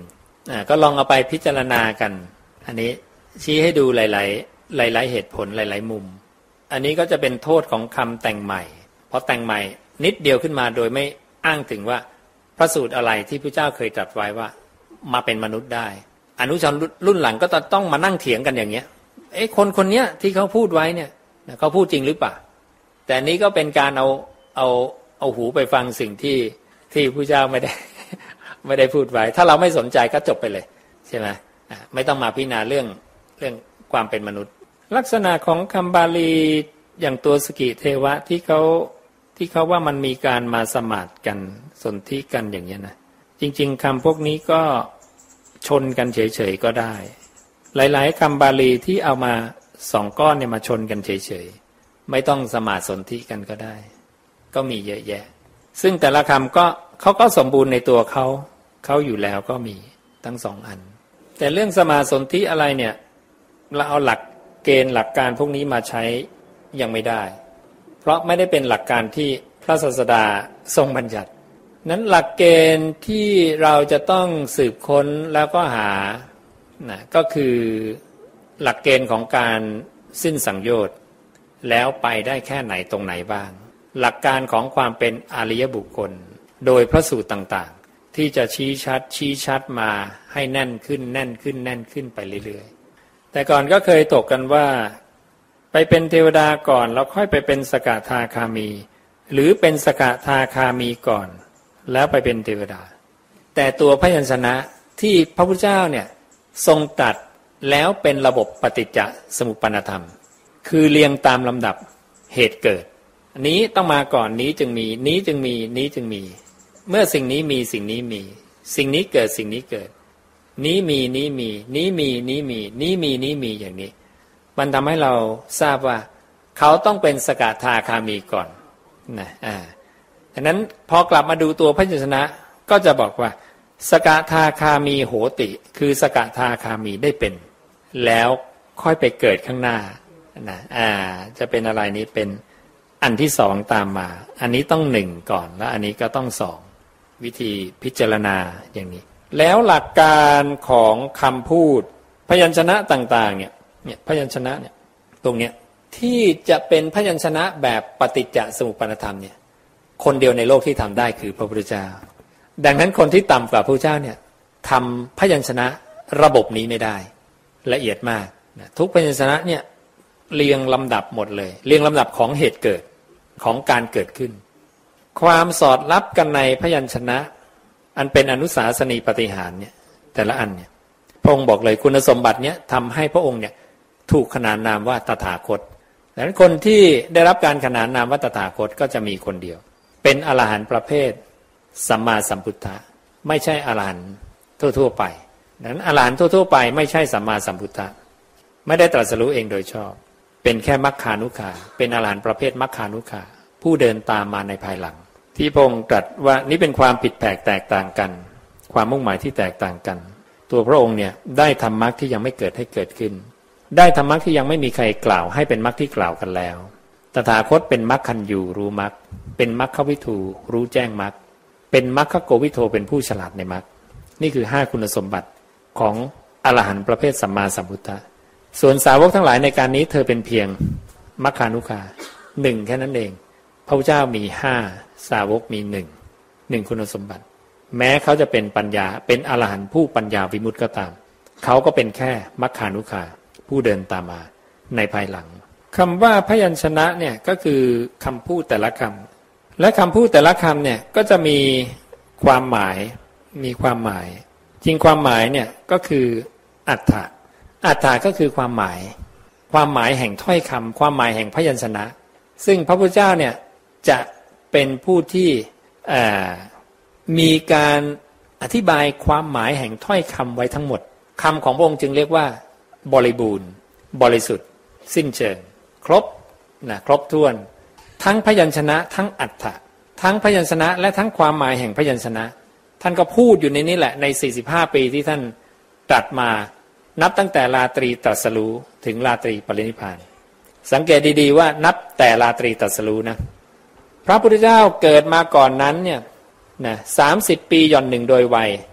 อ่าก็ลองเอาไปพิจารณากันอันนี้ชี้ให้ดูหลายๆหลายๆเหตุผลหลายๆมุมอันนี้ก็จะเป็นโทษของคำแต่งใหม่เพราะแต่งใหม่นิดเดียวขึ้นมาโดยไม่อ้างถึงว่าพระสูตรอะไรที่พระเจ้าเคยตรัสไว้ว่ามาเป็นมนุษย์ได้อนุชนรุ่นหลังก็ต้องมานั่งเถียงกันอย่างเงี้ยเอ๊ะคนคนเนี้ยที่เขาพูดไว้เนี่ยเขาพูดจริงหรือเปล่าแต่นี้ก็เป็นการเอาเอาเอาหูไปฟังสิ่งที่ที่พระเจ้าไม่ได้ไม่ได้พูดไว้ถ้าเราไม่สนใจก็จบไปเลยใช่ไหมไม่ต้องมาพิจารณาเรื่องเรื่องความเป็นมนุษย์ลักษณะของคำบาลีอย่างตัวสกิเทวะที่เขาที่เขาว่ามันมีการมาสมาทกันสนธิกันอย่างเงี้ยนะจริงๆคำพวกนี้ก็ชนกันเฉยๆก็ได้หลายๆคำบาลีที่เอามาสองก้อนเนี่ยมาชนกันเฉยๆไม่ต้องสมาทสนธิกันก็ได้ก็มีเยอะแยะซึ่งแต่ละคำก็เขาก็สมบูรณ์ในตัวเขาเขาอยู่แล้วก็มีทั้งสองอันแต่เรื่องสมาทสนธิอะไรเนี่ยเราเอาหลักเกณฑ์หลักการพวกนี้มาใช้ยังไม่ได้เพราะไม่ได้เป็นหลักการที่พระศาสดาทรงบัญญัตินั้นหลักเกณฑ์ที่เราจะต้องสืบค้นแล้วก็หานะก็คือหลักเกณฑ์ของการสิ้นสังโยชน์แล้วไปได้แค่ไหนตรงไหนบ้างหลักการของความเป็นอริยบุคคลโดยพระสูตรต่างๆที่จะชี้ชัดชี้ชัดมาให้แน่นขึ้นแน่นขึ้นแน่นขึ้นไปเรื่อยๆแต่ก่อนก็เคยตกกันว่าไปเป็นเทวดาก่อนแล้วค่อยไปเป็นสกทาคามีหรือเป็นสกทาคามีก่อนแล้วไปเป็นเทวดาแต่ตัวพยัญชนะที่พระพุทธเจ้าเนี่ยทรงตรัสแล้วเป็นระบบปฏิจจสมุปปนธรรมคือเรียงตามลำดับเหตุเกิดอันนี้ต้องมาก่อนนี้จึงมีนี้จึงมีนี้จึงมีเมื่อสิ่งนี้มีสิ่งนี้มีสิ่งนี้เกิดสิ่งนี้เกิดนี้มีนี้มีนี้มีนี้มีนี้มีนี้มีอย่างนี้มันทำให้เราทราบว่าเขาต้องเป็นสกทาคามีก่อนนะอ่าดังนั้นพอกลับมาดูตัวพยัญชนะก็จะบอกว่าสกทาคามีโหติคือสกทาคามีได้เป็นแล้วค่อยไปเกิดข้างหน้านะอ่าจะเป็นอะไรนี้เป็นอันที่สองตามมาอันนี้ต้องหนึ่งก่อนแล้วอันนี้ก็ต้องสองวิธีพิจารณาอย่างนี้แล้วหลักการของคำพูดพยัญชนะต่างๆเนี่ยเนี่ยพยัญชนะเนี่ยตรงเนี้ยที่จะเป็นพยัญชนะแบบปฏิจจสมุปปนธรรมเนี่ยคนเดียวในโลกที่ทำได้คือพระพุทธเจ้าดังนั้นคนที่ต่ำกว่าพระพุทธเจ้าเนี่ยทำพยัญชนะระบบนี้ไม่ได้ละเอียดมากนะทุกพยัญชนะเนี่ยเรียงลำดับหมดเลยเรียงลำดับของเหตุเกิดของการเกิดขึ้นความสอดรับกันในพยัญชนะอันเป็นอนุสาสนีปฏิหารเนี่ยแต่ละอันเนี่ยพระองค์บอกเลยคุณสมบัติเนี่ยทำให้พระองค์เนี่ยถูกขนานนามว่าตถาคตดังนั้นคนที่ได้รับการขนานนามว่าตถาคตก็จะมีคนเดียวเป็นอรหันต์ประเภทสัมมาสัมพุทธะไม่ใช่อรหันต์ทั่วๆไปดังนั้นอรหันต์ทั่วๆไปไม่ใช่สัมมาสัมพุทธะไม่ได้ตรัสรู้เองโดยชอบเป็นแค่มัคคานุขาเป็นอรหันต์ประเภทมัคคานุขาผู้เดินตามมาในภายหลังที่พระองค์ตรัสว่านี่เป็นความผิดแผกแตกต่างกันความมุ่งหมายที่แตกต่างกันตัวพระองค์เนี่ยได้ทำมรรคที่ยังไม่เกิดให้เกิดขึ้นได้ทำมรรคที่ยังไม่มีใครกล่าวให้เป็นมรรคที่กล่าวกันแล้วตถาคตเป็นมรรคคันยูรู้มรรคเป็นมรรควิทูรู้แจ้งมรรคเป็นมรรคโกวิโทเป็นผู้ฉลาดในมรรคนี่คือห้าคุณสมบัติของอรหันต์ประเภทสัมมาสัมพุทธะส่วนสาวกทั้งหลายในการนี้เธอเป็นเพียงมัคคานุขาหนึ่งแค่นั้นเองพระพุทธเจ้ามีห้าสาวกมีหนึ่งหนึ่งคุณสมบัติแม้เขาจะเป็นปัญญาเป็นอรหันต์ผู้ปัญญาวิมุตติก็ตามเขาก็เป็นแค่มัคคานุขาผู้เดินตามมาในภายหลังคำว่าพยัญชนะเนี่ยก็คือคำพูดแต่ละคำและคำพูดแต่ละคำเนี่ยก็จะมีความหมายมีความหมายจริงความหมายเนี่ยก็คืออัฏฐะอัฏฐะก็คือความหมายความหมายแห่งถ้อยคำความหมายแห่งพยัญชนะซึ่งพระพุทธเจ้าเนี่ยจะเป็นผู้ที่มีการอธิบายความหมายแห่งถ้อยคำไว้ทั้งหมดคำของพระองค์จึงเรียกว่าบริบูรณ์บริสุทธิ์สิ้นเชิงครบนะครบถ้วนทั้งพยัญชนะทั้งอัฏฐะทั้งพยัญชนะและทั้งความหมายแห่งพยัญชนะท่านก็พูดอยู่ในนี้แหละในสี่สิบห้าปีที่ท่านตรัสมานับตั้งแต่ราตรีตรัสรู้ถึงราตรีปรินิพพานสังเกตดีๆว่านับแต่ราตรีตรัสรู้นะพระพุทธเจ้าเกิดมาก่อนนั้นเนี่ยนะสามสิบปีหย่อนหนึ่งโดยวัย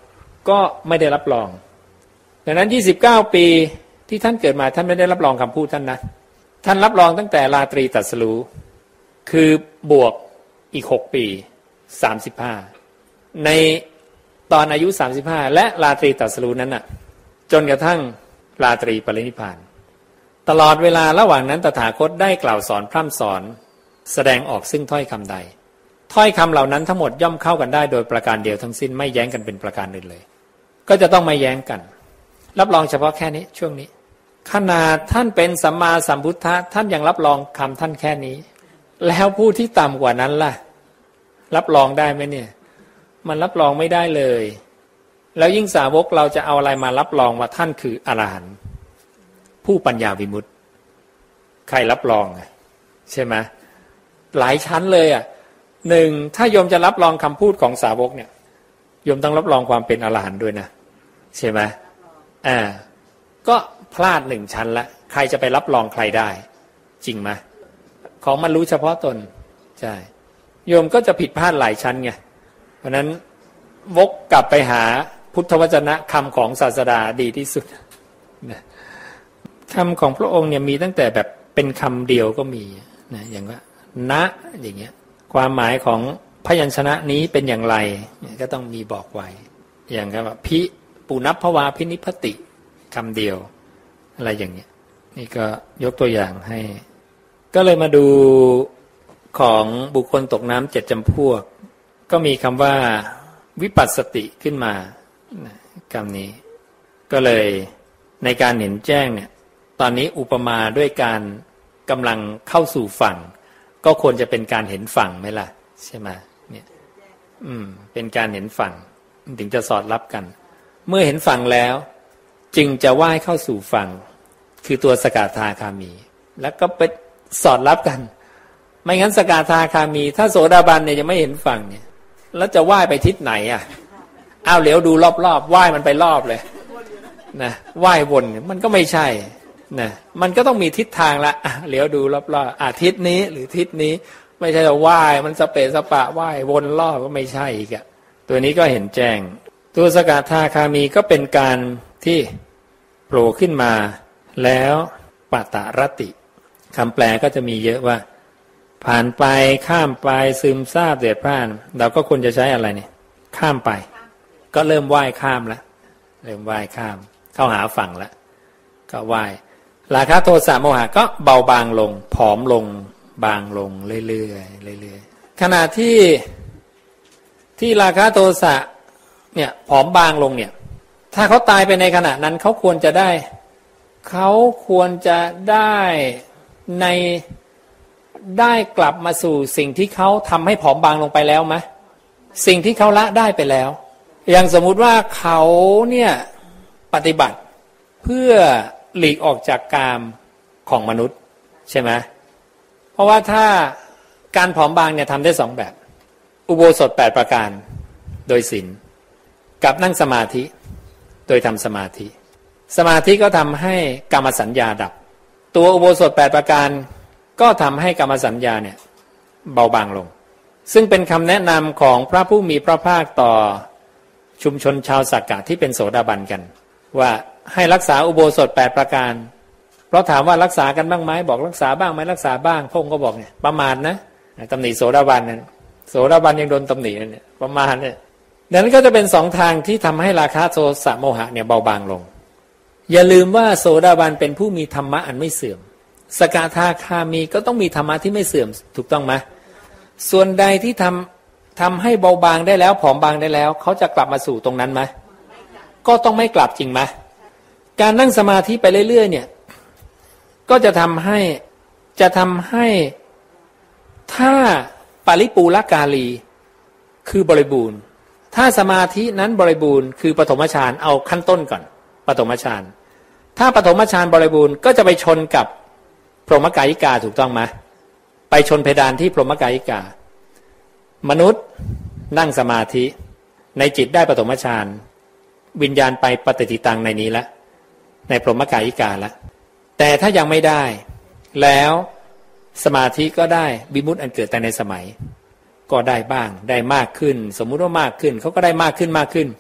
ก็ไม่ได้รับรองดังนั้นยี่สิบเก้าปีที่ท่านเกิดมาท่านไม่ได้รับรองคำพูดท่านนะท่านรับรองตั้งแต่ราตรีตรัสรู้คือบวกอีกหกปีสามสิบห้าในตอนอายุสามสิบห้าและราตรีตรัสรู้นั้นน่ะจนกระทั่งราตรีปรินิพพานตลอดเวลาระหว่างนั้นตถาคตได้กล่าวสอนพร่ำสอนแสดงออกซึ่งถ้อยคำใดถ้อยคำเหล่านั้นทั้งหมดย่อมเข้ากันได้โดยประการเดียวทั้งสิ้นไม่แย้งกันเป็นประการอื่นเลยก็จะต้องไม่แย้งกันรับรองเฉพาะแค่นี้ช่วงนี้ขนาดท่านเป็นสัมมาสัมพุทธะท่านยังรับรองคำท่านแค่นี้แล้วผู้ที่ต่ำกว่านั้นล่ะรับรองได้ไหมเนี่ยมันรับรองไม่ได้เลยแล้วยิ่งสาวกเราจะเอาอะไรมารับรองว่าท่านคืออรหันต์ผู้ปัญญาวิมุตติใครรับรองใช่ไหมหลายชั้นเลยอ่ะหนึ่งถ้าโยมจะรับรองคำพูดของสาวกเนี่ยโยมต้องรับรองความเป็นอรหันต์ด้วยนะใช่ไหมอ่าก็พลาดหนึ่งชั้นละใครจะไปรับรองใครได้จริงไหมของมันรู้เฉพาะตนใช่โยมก็จะผิดพลาดหลายชั้นไงเพราะนั้นวกกลับไปหาพุทธวจนะคำของศาสดาดีที่สุดนะคำของพระองค์เนี่ยมีตั้งแต่แบบเป็นคำเดียวก็มีนะอย่างว่านะอย่างเงี้ยความหมายของพยัญชนะนี้เป็นอย่างไรก็ต้องมีบอกไว้อย่างกับว่าพิปุณัพพวาพินิพพติคำเดียวอะไรอย่างเงี้ยนี่ก็ยกตัวอย่างให้ก็เลยมาดูของบุคคลตกน้ำเจ็ดจำพวกก็มีคำว่าวิปัสสติขึ้นมาคำนี้ก็เลยในการเห็นแจ้งเนี่ยตอนนี้อุปมาด้วยการกำลังเข้าสู่ฝั่งก็ควรจะเป็นการเห็นฝั่งไหมล่ะใช่ไหมเนี่ยอืมเป็นการเห็นฝั่งถึงจะสอดรับกันเมื่อเห็นฝั่งแล้วจึงจะว่ายเข้าสู่ฝั่งคือตัวสกทาคามีแล้วก็ไปสอดรับกันไม่งั้นสกทาคามีถ้าโสดาบันเนี่ยยังไม่เห็นฝั่งเนี่ยแล้วจะว่ายไปทิศไหนอ่ะอ้าวเหลียวดูรอบๆว่ายมันไปรอบเลยนะว่ายวนมันก็ไม่ใช่นะมันก็ต้องมีทิศทางละเหลียวดูรอบๆอ่ะทิศนี้หรือทิศนี้ไม่ใช่ว่าว่ายมันสเปะสปะว่ายวนรอบก็ไม่ใช่อีกอ่ะตัวนี้ก็เห็นแจ้งตัวสกทาคามีก็เป็นการที่โผล่ขึ้นมาแล้วปตรติคำแปลก็จะมีเยอะว่าผ่านไปข้ามไปซึมซาบเดือดพร่านเราก็ควรจะใช้อะไรเนี่ยข้ามไปก็เริ่มว่ายข้ามแล้วเริ่มว่ายข้ามเข้าหาฝั่งแล้วก็ว่ายราคะโทสะโมหะก็เบาบางลงผอมลงบางลงเรื่อยๆเรื่อยๆขณะที่ที่ราคะโทสะเนี่ยผอมบางลงเนี่ยถ้าเขาตายไปในขณะนั้นเขาควรจะได้เขาควรจะได้ในได้กลับมาสู่สิ่งที่เขาทำให้ผอมบางลงไปแล้วไหมสิ่งที่เขาละได้ไปแล้วอย่างสมมุติว่าเขาเนี่ยปฏิบัติเพื่อหลีกออกจากกามของมนุษย์ใช่ไหมเพราะว่าถ้าการผอมบางเนี่ยทำได้สองแบบอุโบสถแปดประการโดยศีลกับนั่งสมาธิโดยทำสมาธิสมาธิก็ทำให้กรรมสัญญาดับตัวอุโบสถแปดประการก็ทำให้กรรมสัญญาเนี่ยเบาบางลงซึ่งเป็นคำแนะนำของพระผู้มีพระภาคต่อชุมชนชาวสักกะที่เป็นโสดาบันกันว่าให้รักษาอุโบสถแปดประการเพราะถามว่ารักษากันบ้างไหมบอกรักษาบ้างไหมรักษาบ้างพระองค์ก็บอกเนี่ยประมาณนะตำหนิโสดาบันเนี่ยโสดาบันยังโดนตำหนิเนี่ยประมาณเนี่ยดังนั้นก็จะเป็นสองทางที่ทำให้ราคะโทสะโมหะเนี่ยเบาบางลงอย่าลืมว่าโสดาบันเป็นผู้มีธรรมะอันไม่เสื่อมสกทาคามีก็ต้องมีธรรมะที่ไม่เสื่อมถูกต้องไหมส่วนใดที่ทำทำให้เบาบางได้แล้วผอมบางได้แล้วเขาจะกลับมาสู่ตรงนั้นไหมก็ต้องไม่กลับจริงไหมการนั่งสมาธิไปเรื่อยๆเนี่ยก็จะทำให้จะทำให้ถ้าปริปูรกาลีคือบริบูรณ์ถ้าสมาธินั้นบริบูรณ์คือปฐมฌานเอาขั้นต้นก่อนปฐมฌานถ้าปฐมฌานบริบูรณ์ก็จะไปชนกับพรหมกายิกาถูกต้องไหมไปชนเพดานที่พรหมกายิกามนุษย์นั่งสมาธิในจิตได้ปฐมฌานวิญญาณไปปฏิติตังในนี้แล้วในพรหมกายิกาแล้วแต่ถ้ายังไม่ได้แล้วสมาธิก็ได้วิมุตติอันเกิดแต่ในสมัยก็ได้บ้างได้มากขึ้นสมมุติว่ามากขึ้นเขาก็ได้มากขึ้นมากขึ้น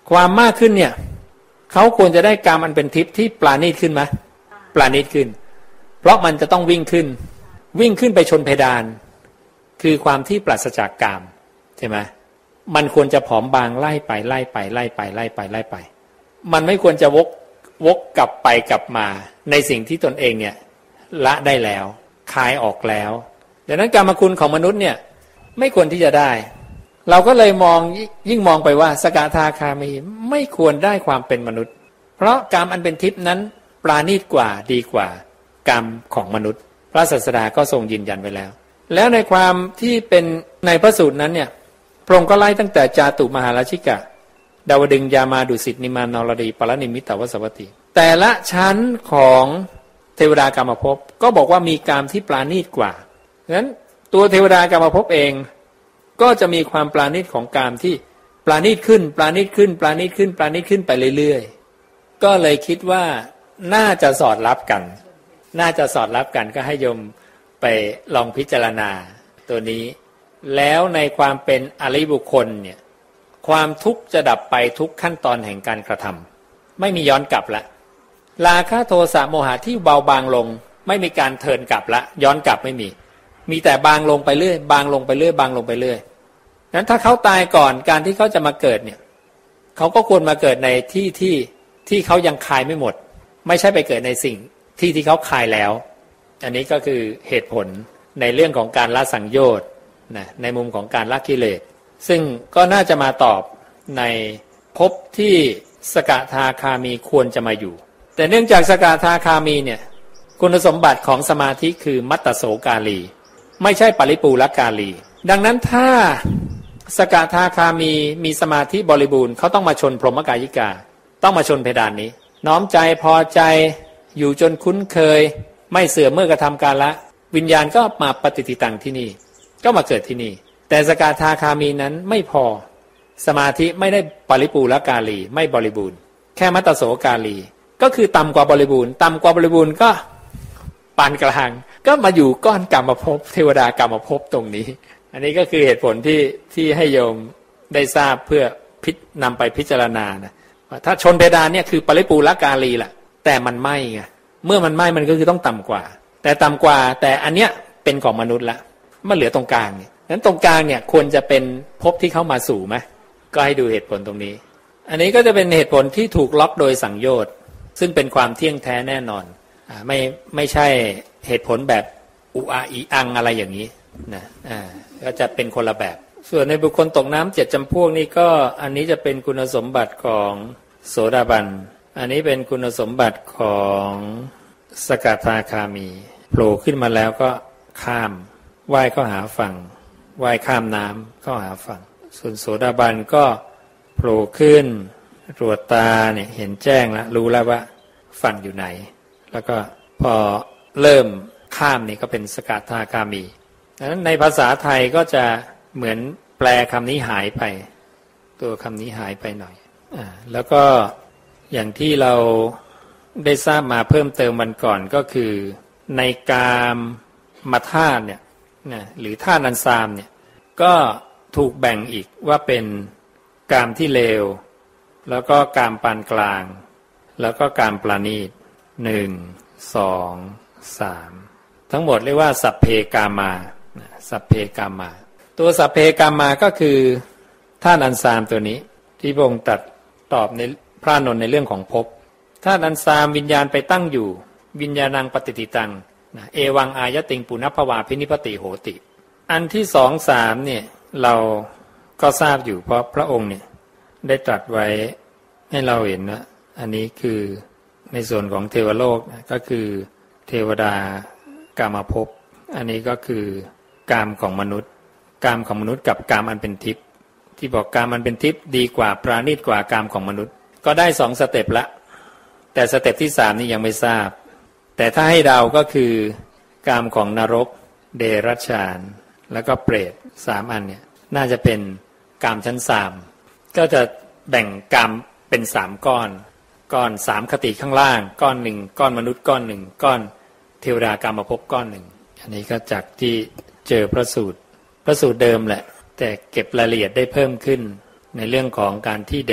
ความมากขึ้นเนี่ยเขาควรจะได้กามอันเป็นทิพย์ที่ปราณีตขึ้นไหมปราณีตขึ้นเพราะมันจะต้องวิ่งขึ้นวิ่งขึ้นไปชนเพดานคือความที่ปราศจากกามใช่ไหมมันควรจะผอมบางไล่ไปไล่ไปไล่ไปไล่ไปไล่ไปมันไม่ควรจะวกวกกลับไปกลับมาในสิ่งที่ตนเองเนี่ยละได้แล้วคลายออกแล้วดังนั้นกามคุณของมนุษย์เนี่ยไม่ควรที่จะได้เราก็เลยมองยิ่งมองไปว่าสกทาคามีไม่ควรได้ความเป็นมนุษย์เพราะกามอันเป็นทิพย์นั้นปราณีตกว่าดีกว่ากามของมนุษย์พระศาสดาก็ทรงยืนยันไว้แล้วแล้วในความที่เป็นในพระสูตรนั้นเนี่ยพระองค์ก็ไล่ตั้งแต่จาตุมหาราชิกะดาวดึงยามาดุสิตนิมานนรดีปรนิมิตตวสวัตติแต่ละชั้นของเทวดากามภพก็บอกว่ามีกามที่ปราณีตกว่าฉะนั้นตัวเทวดากามภพเองก็จะมีความปราณีตของกามที่ปราณีตขึ้นปราณีตขึ้นปราณีตขึ้นปราณีตขึ้นไปเรื่อยๆก็เลยคิดว่าน่าจะสอดรับกันน่าจะสอดรับกันก็ให้โยมไปลองพิจารณาตัวนี้แล้วในความเป็นอริยบุคคลเนี่ยความทุกข์จะดับไปทุกขั้นตอนแห่งการกระทำไม่มีย้อนกลับละราคะโทสะโมหะที่เบาบางลงไม่มีการเทิร์นกลับละย้อนกลับไม่มีมีแต่บางลงไปเรื่อยบางลงไปเรื่อยบางลงไปเรื่อยนั้นถ้าเขาตายก่อนการที่เขาจะมาเกิดเนี่ยเขาก็ควรมาเกิดในที่ที่ที่เขายังคายไม่หมดไม่ใช่ไปเกิดในสิ่งที่ที่เขาคายแล้วอันนี้ก็คือเหตุผลในเรื่องของการละสังโยชน์นะในมุมของการละกิเลสซึ่งก็น่าจะมาตอบในภพที่สกทาคามีควรจะมาอยู่แต่เนื่องจากสกทาคามีเนี่ยคุณสมบัติของสมาธิคือมัตตโสกาลีไม่ใช่ปริปูลกาลีดังนั้นถ้าสกทาคามีมีสมาธิบริบูรณ์เขาต้องมาชนพรหมกายิกาต้องมาชนเพดานนี้น้อมใจพอใจอยู่จนคุ้นเคยไม่เสื่อมเมื่อกระทำการละวิญญาณก็มาปฏิทิตังที่นี่ก็มาเกิดที่นี่แต่สกทาคามีนั้นไม่พอสมาธิไม่ได้ปริปูลกาลีไม่บริบูรณ์แค่มัตตโสกาลีก็คือต่ำกว่าบริบูรณ์ต่ำกว่าบริบูรณ์ก็ปานกลางก็มาอยู่ก้อนกรรมภพเทวดากรรมภพตรงนี้อันนี้ก็คือเหตุผลที่ที่ให้โยมได้ทราบเพื่อพิจนำไปพิจารณานะว่าถ้าชนเพดานเนี่ยคือปริปูลกาลีแหละแต่มันไม่ไงเมื่อมันไม่มันก็คือต้องต่ำกว่าแต่ต่ำกว่าแต่อันเนี้ยเป็นของมนุษย์ละมันเหลือตรงกลางเนี่ยนั้นตรงกลางเนี่ยควรจะเป็นภพที่เข้ามาสู่ไหมก็ให้ดูเหตุผลตรงนี้อันนี้ก็จะเป็นเหตุผลที่ถูกล็อกโดยสังโยชน์ซึ่งเป็นความเที่ยงแท้แน่นอนอ่าไม่ไม่ใช่เหตุผลแบบอุอาอีอังอะไรอย่างนี้นะอ่าก็จะเป็นคนละแบบส่วนในบุคคลตกน้ำเจ็ดจำพวกนี้ก็อันนี้จะเป็นคุณสมบัติของโสดาบันอันนี้เป็นคุณสมบัติของสกทาคามีโผล่ขึ้นมาแล้วก็ข้ามว่ายเข้าหาฝั่งว่ายข้ามน้ำเข้าหาฝั่งส่วนโสดาบันก็โผล่ขึ้นตรวจตาเนี่ยเห็นแจ้งแล้วรู้แล้วว่าฝั่งอยู่ไหนแล้วก็พอเริ่มข้ามนี่ก็เป็นสกทาคามีดังนั้นในภาษาไทยก็จะเหมือนแปลคำนี้หายไปตัวคำนี้หายไปหน่อยอ่าแล้วก็อย่างที่เราได้ทราบมาเพิ่มเติมวันก่อนก็คือในกามมาธาตุเนี่ยนะหรือธาตุอันซามเนี่ยก็ถูกแบ่งอีกว่าเป็นกามที่เลวแล้วก็กามปานกลางแล้วก็กามปราณีตหนึ่งสองสามทั้งหมดเรียกว่าสัพเพกามาสัพเพกามาตัวสัพเพกามาก็คือธาตุอันซามตัวนี้ที่พระองค์ตรัสตอบในพระอานนท์ในเรื่องของภพธาตุอันซามวิญญาณไปตั้งอยู่วิญญาณังปฏิติตังเอวังอายติงปุณพภวาพินิปติโหติอันที่สองสามเนี่ยเราก็ทราบอยู่เพราะพระองค์เนี่ยได้ตรัสไว้ให้เราเห็นว่าอันนี้คือในส่วนของเทวโลกก็คือเทวดากามภพอันนี้ก็คือกามของมนุษย์กามของมนุษย์กับกามอันเป็นทิพย์ที่บอกกามอันเป็นทิพย์ดีกว่าปราณีตกว่ากามของมนุษย์ก็ได้สองสเต็ปละแต่สเต็ปที่สามนี่ยังไม่ทราบแต่ถ้าให้เดาก็คือกามของนรกเดรัจฉานแล้วก็เปรตสามอันเนี่ยน่าจะเป็นกามชั้นสามก็จะแบ่งกามเป็นสามก้อนก้อนสามคติข้างล่างก้อนหนึ่งก้อนมนุษย์ก้อนหนึ่งก้อนเทวดากามภพก้อนหนึ่งอันนี้ก็จากที่เจอพระสูตรพระสูตรเดิมแหละแต่เก็บรายละเอียดได้เพิ่มขึ้นในเรื่องของการที่เด็ก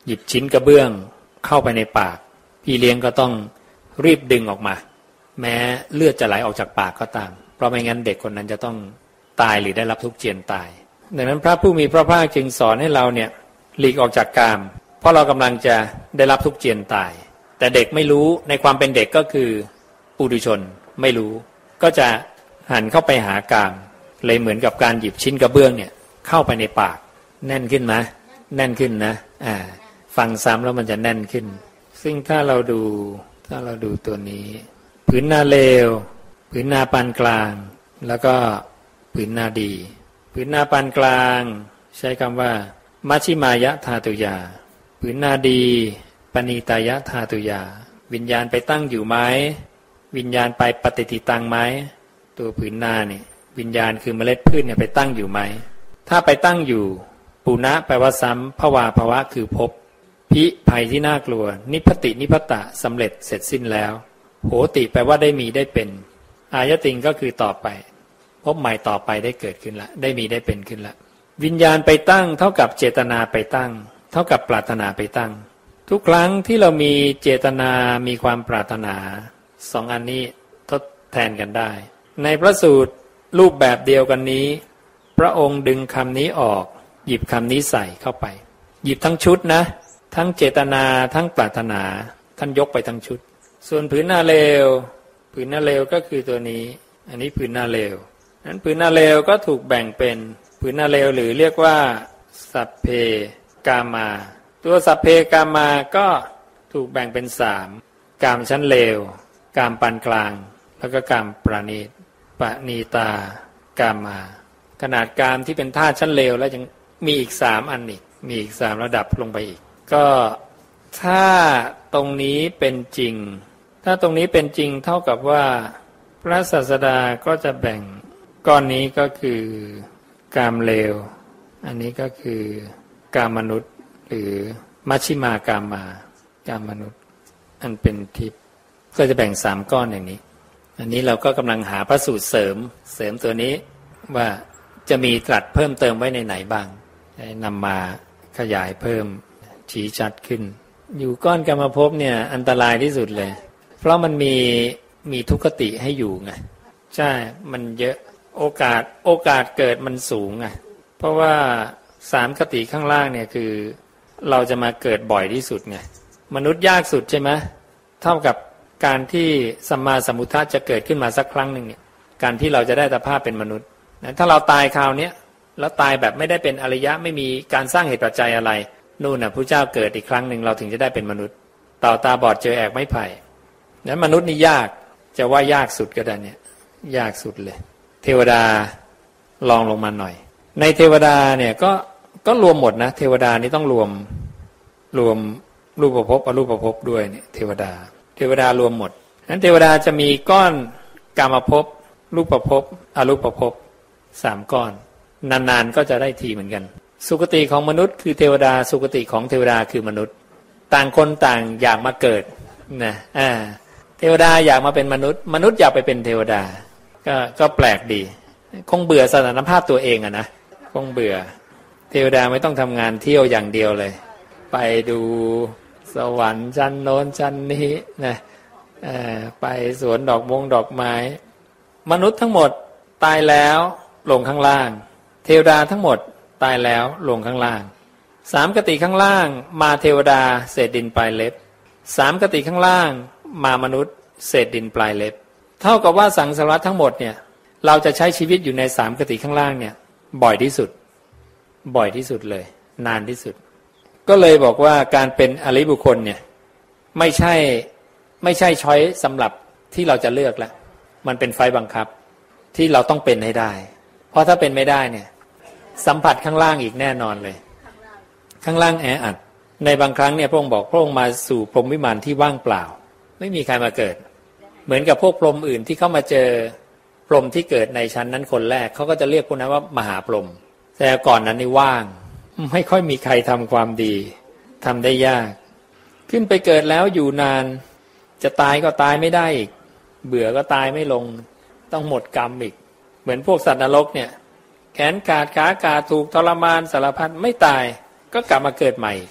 หยิบชิ้นกระเบื้องเข้าไปในปากพี่เลี้ยงก็ต้องรีบดึงออกมาแม้เลือดจะไหลออกจากปากก็ตามเพราะไม่งั้นเด็กคนนั้นจะต้องตายหรือได้รับทุกข์เจียนตายดังนั้นพระผู้มีพระภาคจึงสอนให้เราเนี่ยหลีกออกจากกามเพราะเรากำลังจะได้รับทุกข์เจียนตายแต่เด็กไม่รู้ในความเป็นเด็กก็คือปุถุชนไม่รู้ก็จะหันเข้าไปหากามเลยเหมือนกับการหยิบชิ้นกระเบื้องเนี่ยเข้าไปในปากแน่นขึ้นไหมแน่นขึ้นนะอ่าฟังซ้ำแล้วมันจะแน่นขึ้นซึ่งถ้าเราดูถ้าเราดูตัวนี้ผืนนาเลวผืนนาปานกลางแล้วก็ผืนนาดีผืนนาปานกลางใช้คำว่ามัชฌิมายะธาตุยาผืนนาดีปณีตายะธาตุยาวิญญาณไปตั้งอยู่ไหมวิญญาณไปปฏิติตังไหมตัวผืนนาเนี่ยวิญญาณคือเมล็ดพืชเนี่ยไปตั้งอยู่ไหมถ้าไปตั้งอยู่ปุณะแปลว่าซ้ำภวาภวะคือพบพิภัยที่น่ากลัวนิพตินิพตะสำเร็จเสร็จสิ้นแล้วโหติแปลว่าได้มีได้เป็นอายติงก็คือต่อไปพบใหม่ต่อไปได้เกิดขึ้นละได้มีได้เป็นขึ้นละวิญญาณไปตั้งเท่ากับเจตนาไปตั้งเท่ากับปรารถนาไปตั้งทุกครั้งที่เรามีเจตนามีความปรารถนาสองอันนี้ทดแทนกันได้ในพระสูตรรูปแบบเดียวกันนี้พระองค์ดึงคำนี้ออกหยิบคำนี้ใส่เข้าไปหยิบทั้งชุดนะทั้งเจตนาทั้งปรารถนาท่านยกไปทั้งชุดส่วนผืนนาเลวผืนนาเลวก็คือตัวนี้อันนี้ผืนนาเลวนั้นผืนนาเลวก็ถูกแบ่งเป็นผืนนาเลวหรือเรียกว่าสัพเพกามาตัวสัพเพกามาก็ถูกแบ่งเป็นสามกามชั้นเลวกามปานกลางแล้วก็กามปราณีตปณีตากามาขนาดกามที่เป็นธาตุชั้นเลวแล้วยังมีอีกสามอันอีกมีอีกสามระดับลงไปอีกก็ถ้าตรงนี้เป็นจริงถ้าตรงนี้เป็นจริงเท่ากับว่าพระศาสดาก็จะแบ่งก้อนนี้ก็คือกามเลวอันนี้ก็คือกามมนุษย์หรือมัชฌิมากามากามมนุษย์อันเป็นทิพย์ก็จะแบ่งสามก้อนอย่างนี้อันนี้เราก็กำลังหาพระสูตรเสริมเสริมตัวนี้ว่าจะมีตรัสเพิ่มเติมไว้ในไหนบ้างนำมาขยายเพิ่มชี้ชัดขึ้นอยู่ก้อนกรรมภพเนี่ยอันตรายที่สุดเลยเพราะมันมีมีทุกขติให้อยู่ไงใช่มันเยอะโอกาสโอกาสเกิดมันสูงไงเพราะว่าสามคติข้างล่างเนี่ยคือเราจะมาเกิดบ่อยที่สุดไงมนุษย์ยากสุดใช่ไหมเท่ากับการที่สัมมาสัมพุทธะจะเกิดขึ้นมาสักครั้งหนึ่งเนี่ยการที่เราจะได้สภาพเป็นมนุษย์นะถ้าเราตายคราวนี้แล้วตายแบบไม่ได้เป็นอริยะไม่มีการสร้างเหตุปัจจัยอะไรนู่นน่ะพระเจ้าเกิดอีกครั้งหนึ่งเราถึงจะได้เป็นมนุษย์ต่อตาบอดเจอแอกไม้ไผ่นั้นมนุษย์นี่ยากจะว่ายากสุดก็ได้เนี่ยยากสุดเลยเทวดาลองลงมาหน่อยในเทวดาเนี่ยก็ก็รวมหมดนะเทวดานี่ต้องรวมรวมรูปภพอรูปภพด้วยเนี่ยเทวดาเทวดารวมหมดนั้นเทวดาจะมีก้อนกามภพรูปภพอรูปภพสามก้อนนานๆก็จะได้ทีเหมือนกันสุคติของมนุษย์คือเทวดาสุคติของเทวดาคือมนุษย์ต่างคนต่างอยากมาเกิดนะอ่าเทวดาอยากมาเป็นมนุษย์มนุษย์อยากไปเป็นเทวดาก็ก็แปลกดีคงเบื่อสถานภาพตัวเองอะนะคงเบื่อเทวดาไม่ต้องทำงานเที่ยวอย่างเดียวเลยไปดูสวรรค์ชั้นโน้นชั้นนี้นะไปสวนดอกมงดอกไม้มนุษย์ทั้งหมดตายแล้วลงข้างล่างเทวดาทั้งหมดตายแล้วลงข้างล่างสามกติข้างล่างมาเทวดาเศษดินปลายเล็บสามกติข้างล่างมามนุษย์เศษดินปลายเล็บเท่ากับว่าสังสารวัฏทั้งหมดเนี่ยเราจะใช้ชีวิตอยู่ในสามกติข้างล่างเนี่ยบ่อยที่สุดบ่อยที่สุดเลยนานที่สุดก็เลยบอกว่าการเป็นอริยบุคคลเนี่ยไม่ใช่ไม่ใช่ช้อยสำหรับที่เราจะเลือกแล้วมันเป็นไฟบังคับที่เราต้องเป็นให้ได้เพราะถ้าเป็นไม่ได้เนี่ยสัมผัสข้างล่างอีกแน่นอนเลยข้างล่างแออัดในบางครั้งเนี่ยพระองค์บอกพระองค์มาสู่พรหมวิมานที่ว่างเปล่าไม่มีใครมาเกิดเหมือนกับพวกพรหมอื่นที่เข้ามาเจอพรหมที่เกิดในชั้นนั้นคนแรกเขาก็จะเรียกพวกนั้นว่ามหาพรหมแต่ก่อนนั้นนี่ว่างไม่ค่อยมีใครทำความดีทำได้ยากขึ้นไปเกิดแล้วอยู่นานจะตายก็ตายไม่ได้อีกเบื่อก็ตายไม่ลงต้องหมดกรรมอีกเหมือนพวกสัตว์นรกเนี่ยแขนขาดขาขาดถูกทรมานสารพัดไม่ตายก็กลับมาเกิดใหม่พ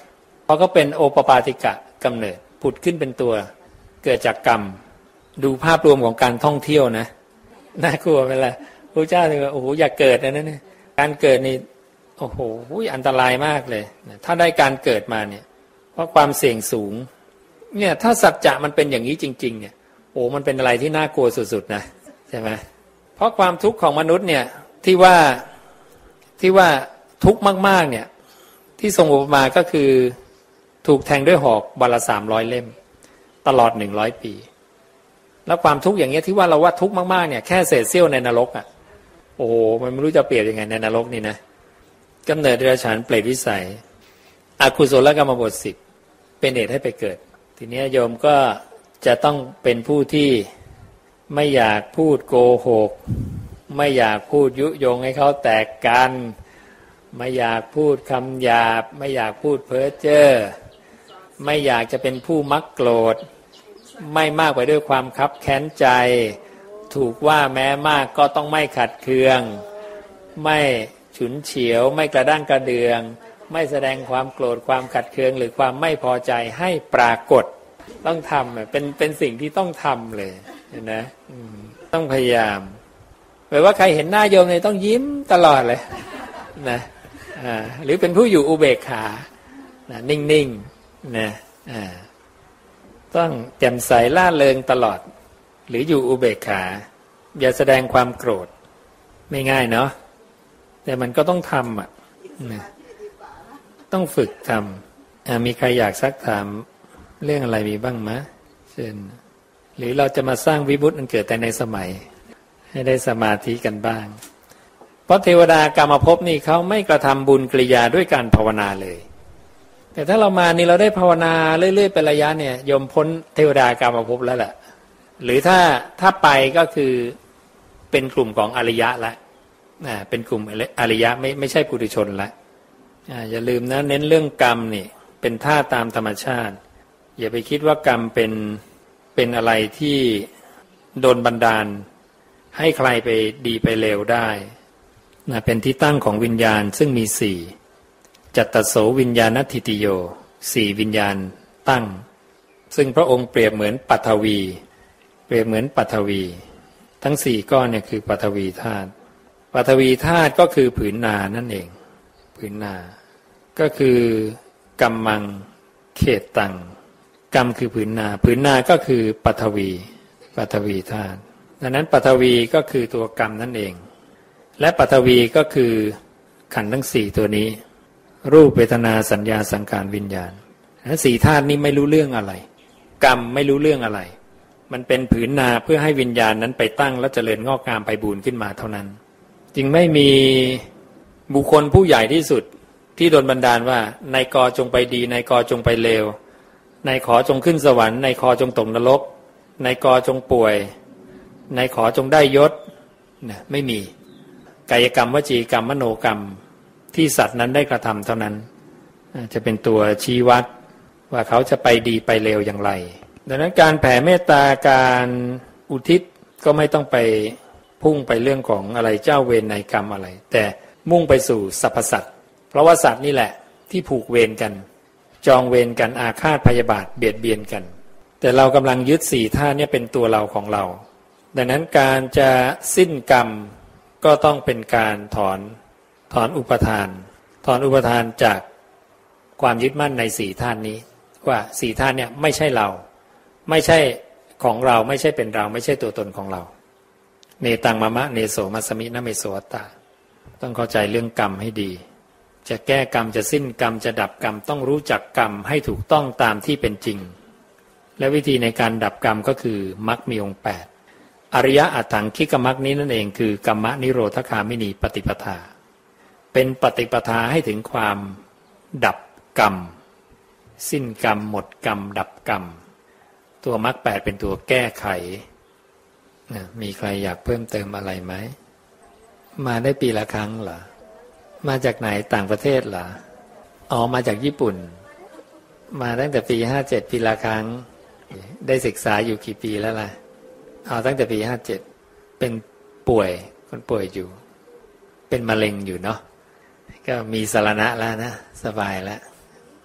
ราะก็เป็นโอปปาติกะกำเนิดผุดขึ้นเป็นตัวเกิดจากกรรมดูภาพรวมของการท่องเที่ยวนะน่ากลัวไปละพระเจ้าเลยว่าโอ้โหอย่าเกิดนะนั่นเนี่ยการเกิดนี่โอ้โหอันตรายมากเลยถ้าได้การเกิดมาเนี่ยเพราะความเสี่ยงสูงเนี่ยถ้าสัจจะมันเป็นอย่างนี้จริงๆเนี่ยโอ้มันเป็นอะไรที่น่ากลัวสุดๆนะใช่ไหมเพราะความทุกข์ของมนุษย์เนี่ยที่ว่าที่ว่าทุกข์มากๆเนี่ยที่ทรงอุปมาก็คือถูกแทงด้วยหอกวันละสามร้อยเล่มตลอดหนึ่งร้อยปีแล้วความทุกข์อย่างเงี้ยที่ว่าเราว่าทุกข์มากๆเนี่ยแค่เศษเสี้ยวในนรกอ่ะโอ้โหมันไม่รู้จะเปรียบยังไงในนรกนี่นะกำเนิดเดรัจฉานเปรตวิสัยอกุศลกรรมบทสิบเป็นเหตุให้ไปเกิดทีนี้โยมก็จะต้องเป็นผู้ที่ไม่อยากพูดโกหกไม่อยากพูดยุยงให้เขาแตกกันไม่อยากพูดคำหยาบไม่อยากพูดเพ้อเจ้อไม่อยากจะเป็นผู้มักโกรธไม่มากไปด้วยความคับแค้นใจถูกว่าแม้มากก็ต้องไม่ขัดเคืองไม่ฉุนเฉียวไม่กระด้างกระเดืองไม่แสดงความโกรธความขัดเคืองหรือความไม่พอใจให้ปรากฏต้องทำเป็นเป็นสิ่งที่ต้องทำเลยนะต้องพยายามแปลว่าใครเห็นหน้าโยมเนี่ยต้องยิ้มตลอดเลยนะอ่าหรือเป็นผู้อยู่อุเบกขานะนิ่งๆนะอ่าต้องแจ่มใสล่าเริงตลอดหรืออยู่อุเบกขาอย่าแสดงความโกรธไม่ง่ายเนาะแต่มันก็ต้องทำอ่ะนะต้องฝึกทำอ่ามีใครอยากซักถามเรื่องอะไรมีบ้างมะเช่นหรือเราจะมาสร้างวิมุตติอันเกิดแต่ในสมัยให้ได้สมาธิกันบ้างเพราะเทวดากรรมภพนี่เขาไม่กระทำบุญกิริยาด้วยการภาวนาเลยแต่ถ้าเรามานี่เราได้ภาวนาเรื่อยๆเป็นระยะเนี่ยยมพ้นเทวดากรรมภพแล้วแหละหรือถ้าถ้าไปก็คือเป็นกลุ่มของอริยะละอ่าเป็นกลุ่มอริยะไม่ไม่ใช่ปุถุชนละอ่าอย่าลืมนะเน้นเรื่องกรรมนี่เป็นท่าตามธรรมชาติอย่าไปคิดว่ากรรมเป็นเป็นอะไรที่โดนบันดาลให้ใครไปดีไปเลวได้นะเป็นที่ตั้งของวิญญาณซึ่งมีสี่จัตตโสวิญญาณทิติโยสี่วิญญาณตั้งซึ่งพระองค์เปรียบเหมือนปัทวีเปรียบเหมือนปัทวีทั้งสี่ก้อนเนี่ยคือปัทวีธาตุปัทวีธาตุก็คือผืนนานั่นเองผืนนาก็คือกัมมังเขตตังกรรมคือผืนนาผืนนาก็คือปัทวีปัทวีธาตุดังนั้นปัทวีก็คือตัวกรรมนั่นเองและปัทวีก็คือขันธ์ทั้งสี่ตัวนี้รูปเวทนาสัญญาสังขารวิญญาณและสี่ธาตุนี้ไม่รู้เรื่องอะไรกรรมไม่รู้เรื่องอะไรมันเป็นผืนนาเพื่อให้วิญญาณนั้นไปตั้งแล้วเจริญงอกงามไพบูรย์ขึ้นมาเท่านั้นจึงไม่มีบุคคลผู้ใหญ่ที่สุดที่โดนบันดาลว่านายกจงไปดีนายกจงไปเลวนายขอจงขึ้นสวรรค์นายขอจงตกนรกนายกจงป่วยนายขอจงได้ยศนะไม่มีกายกรรมวจีกรรมมโนกรรมที่สัตว์นั้นได้กระทำเท่านั้นจะเป็นตัวชี้วัดว่าเขาจะไปดีไปเลวอย่างไรดังนั้นการแผ่เมตตาการอุทิศก็ไม่ต้องไปพุ่งไปเรื่องของอะไรเจ้าเวรนายกรรมอะไรแต่มุ่งไปสู่สรรพสัตว์เพราะว่าสัตว์นี่แหละที่ผูกเวรกันจองเวรกันอาฆาตพยาบาทเบียดเบียนกันแต่เรากำลังยึดสี่ท่านี้เป็นตัวเราของเราดังนั้นการจะสิ้นกรรมก็ต้องเป็นการถอนถอนอุปทานถอนอุปทานจากความยึดมั่นในสี่ท่านนี้ว่าสี่ท่านเนี่ยไม่ใช่เราไม่ใช่ของเราไม่ใช่เป็นเราไม่ใช่ตัวตนของเราเนตังมะมะเนโสมัสมินะเมโสอัตตาต้องเข้าใจเรื่องกรรมให้ดีจะแก้กรรมจะสิ้นกรรมจะดับกรรมต้องรู้จักกรรมให้ถูกต้องตามที่เป็นจริงและวิธีในการดับกรรมก็คือมรรคมีองค์แปดอริยอัตถังคิกมรรคนี้นั่นเองคือกัมมะนิโรธคามินีปฏิปทาเป็นปฏิปทาให้ถึงความดับกรรมสิ้นกรรมหมดกรรมดับกรรมตัวมรรคแปดเป็นตัวแก้ไขนะมีใครอยากเพิ่มเติมอะไรไหมมาได้ปีละครั้งเหรอมาจากไหนต่างประเทศเหรออ๋อมาจากญี่ปุ่นมาตั้งแต่ปีห้าเจ็ดปีละครั้งได้ศึกษาอยู่กี่ปีแล้วล่ะเอาตั้งแต่ปีห้าเจ็ดเป็นป่วยคนป่วยอยู่เป็นมะเร็งอยู่เนาะก็มีสรณะแล้วนะสบายแล้ว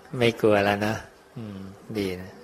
ไม่กลัวแล้วนะอืมดีนะ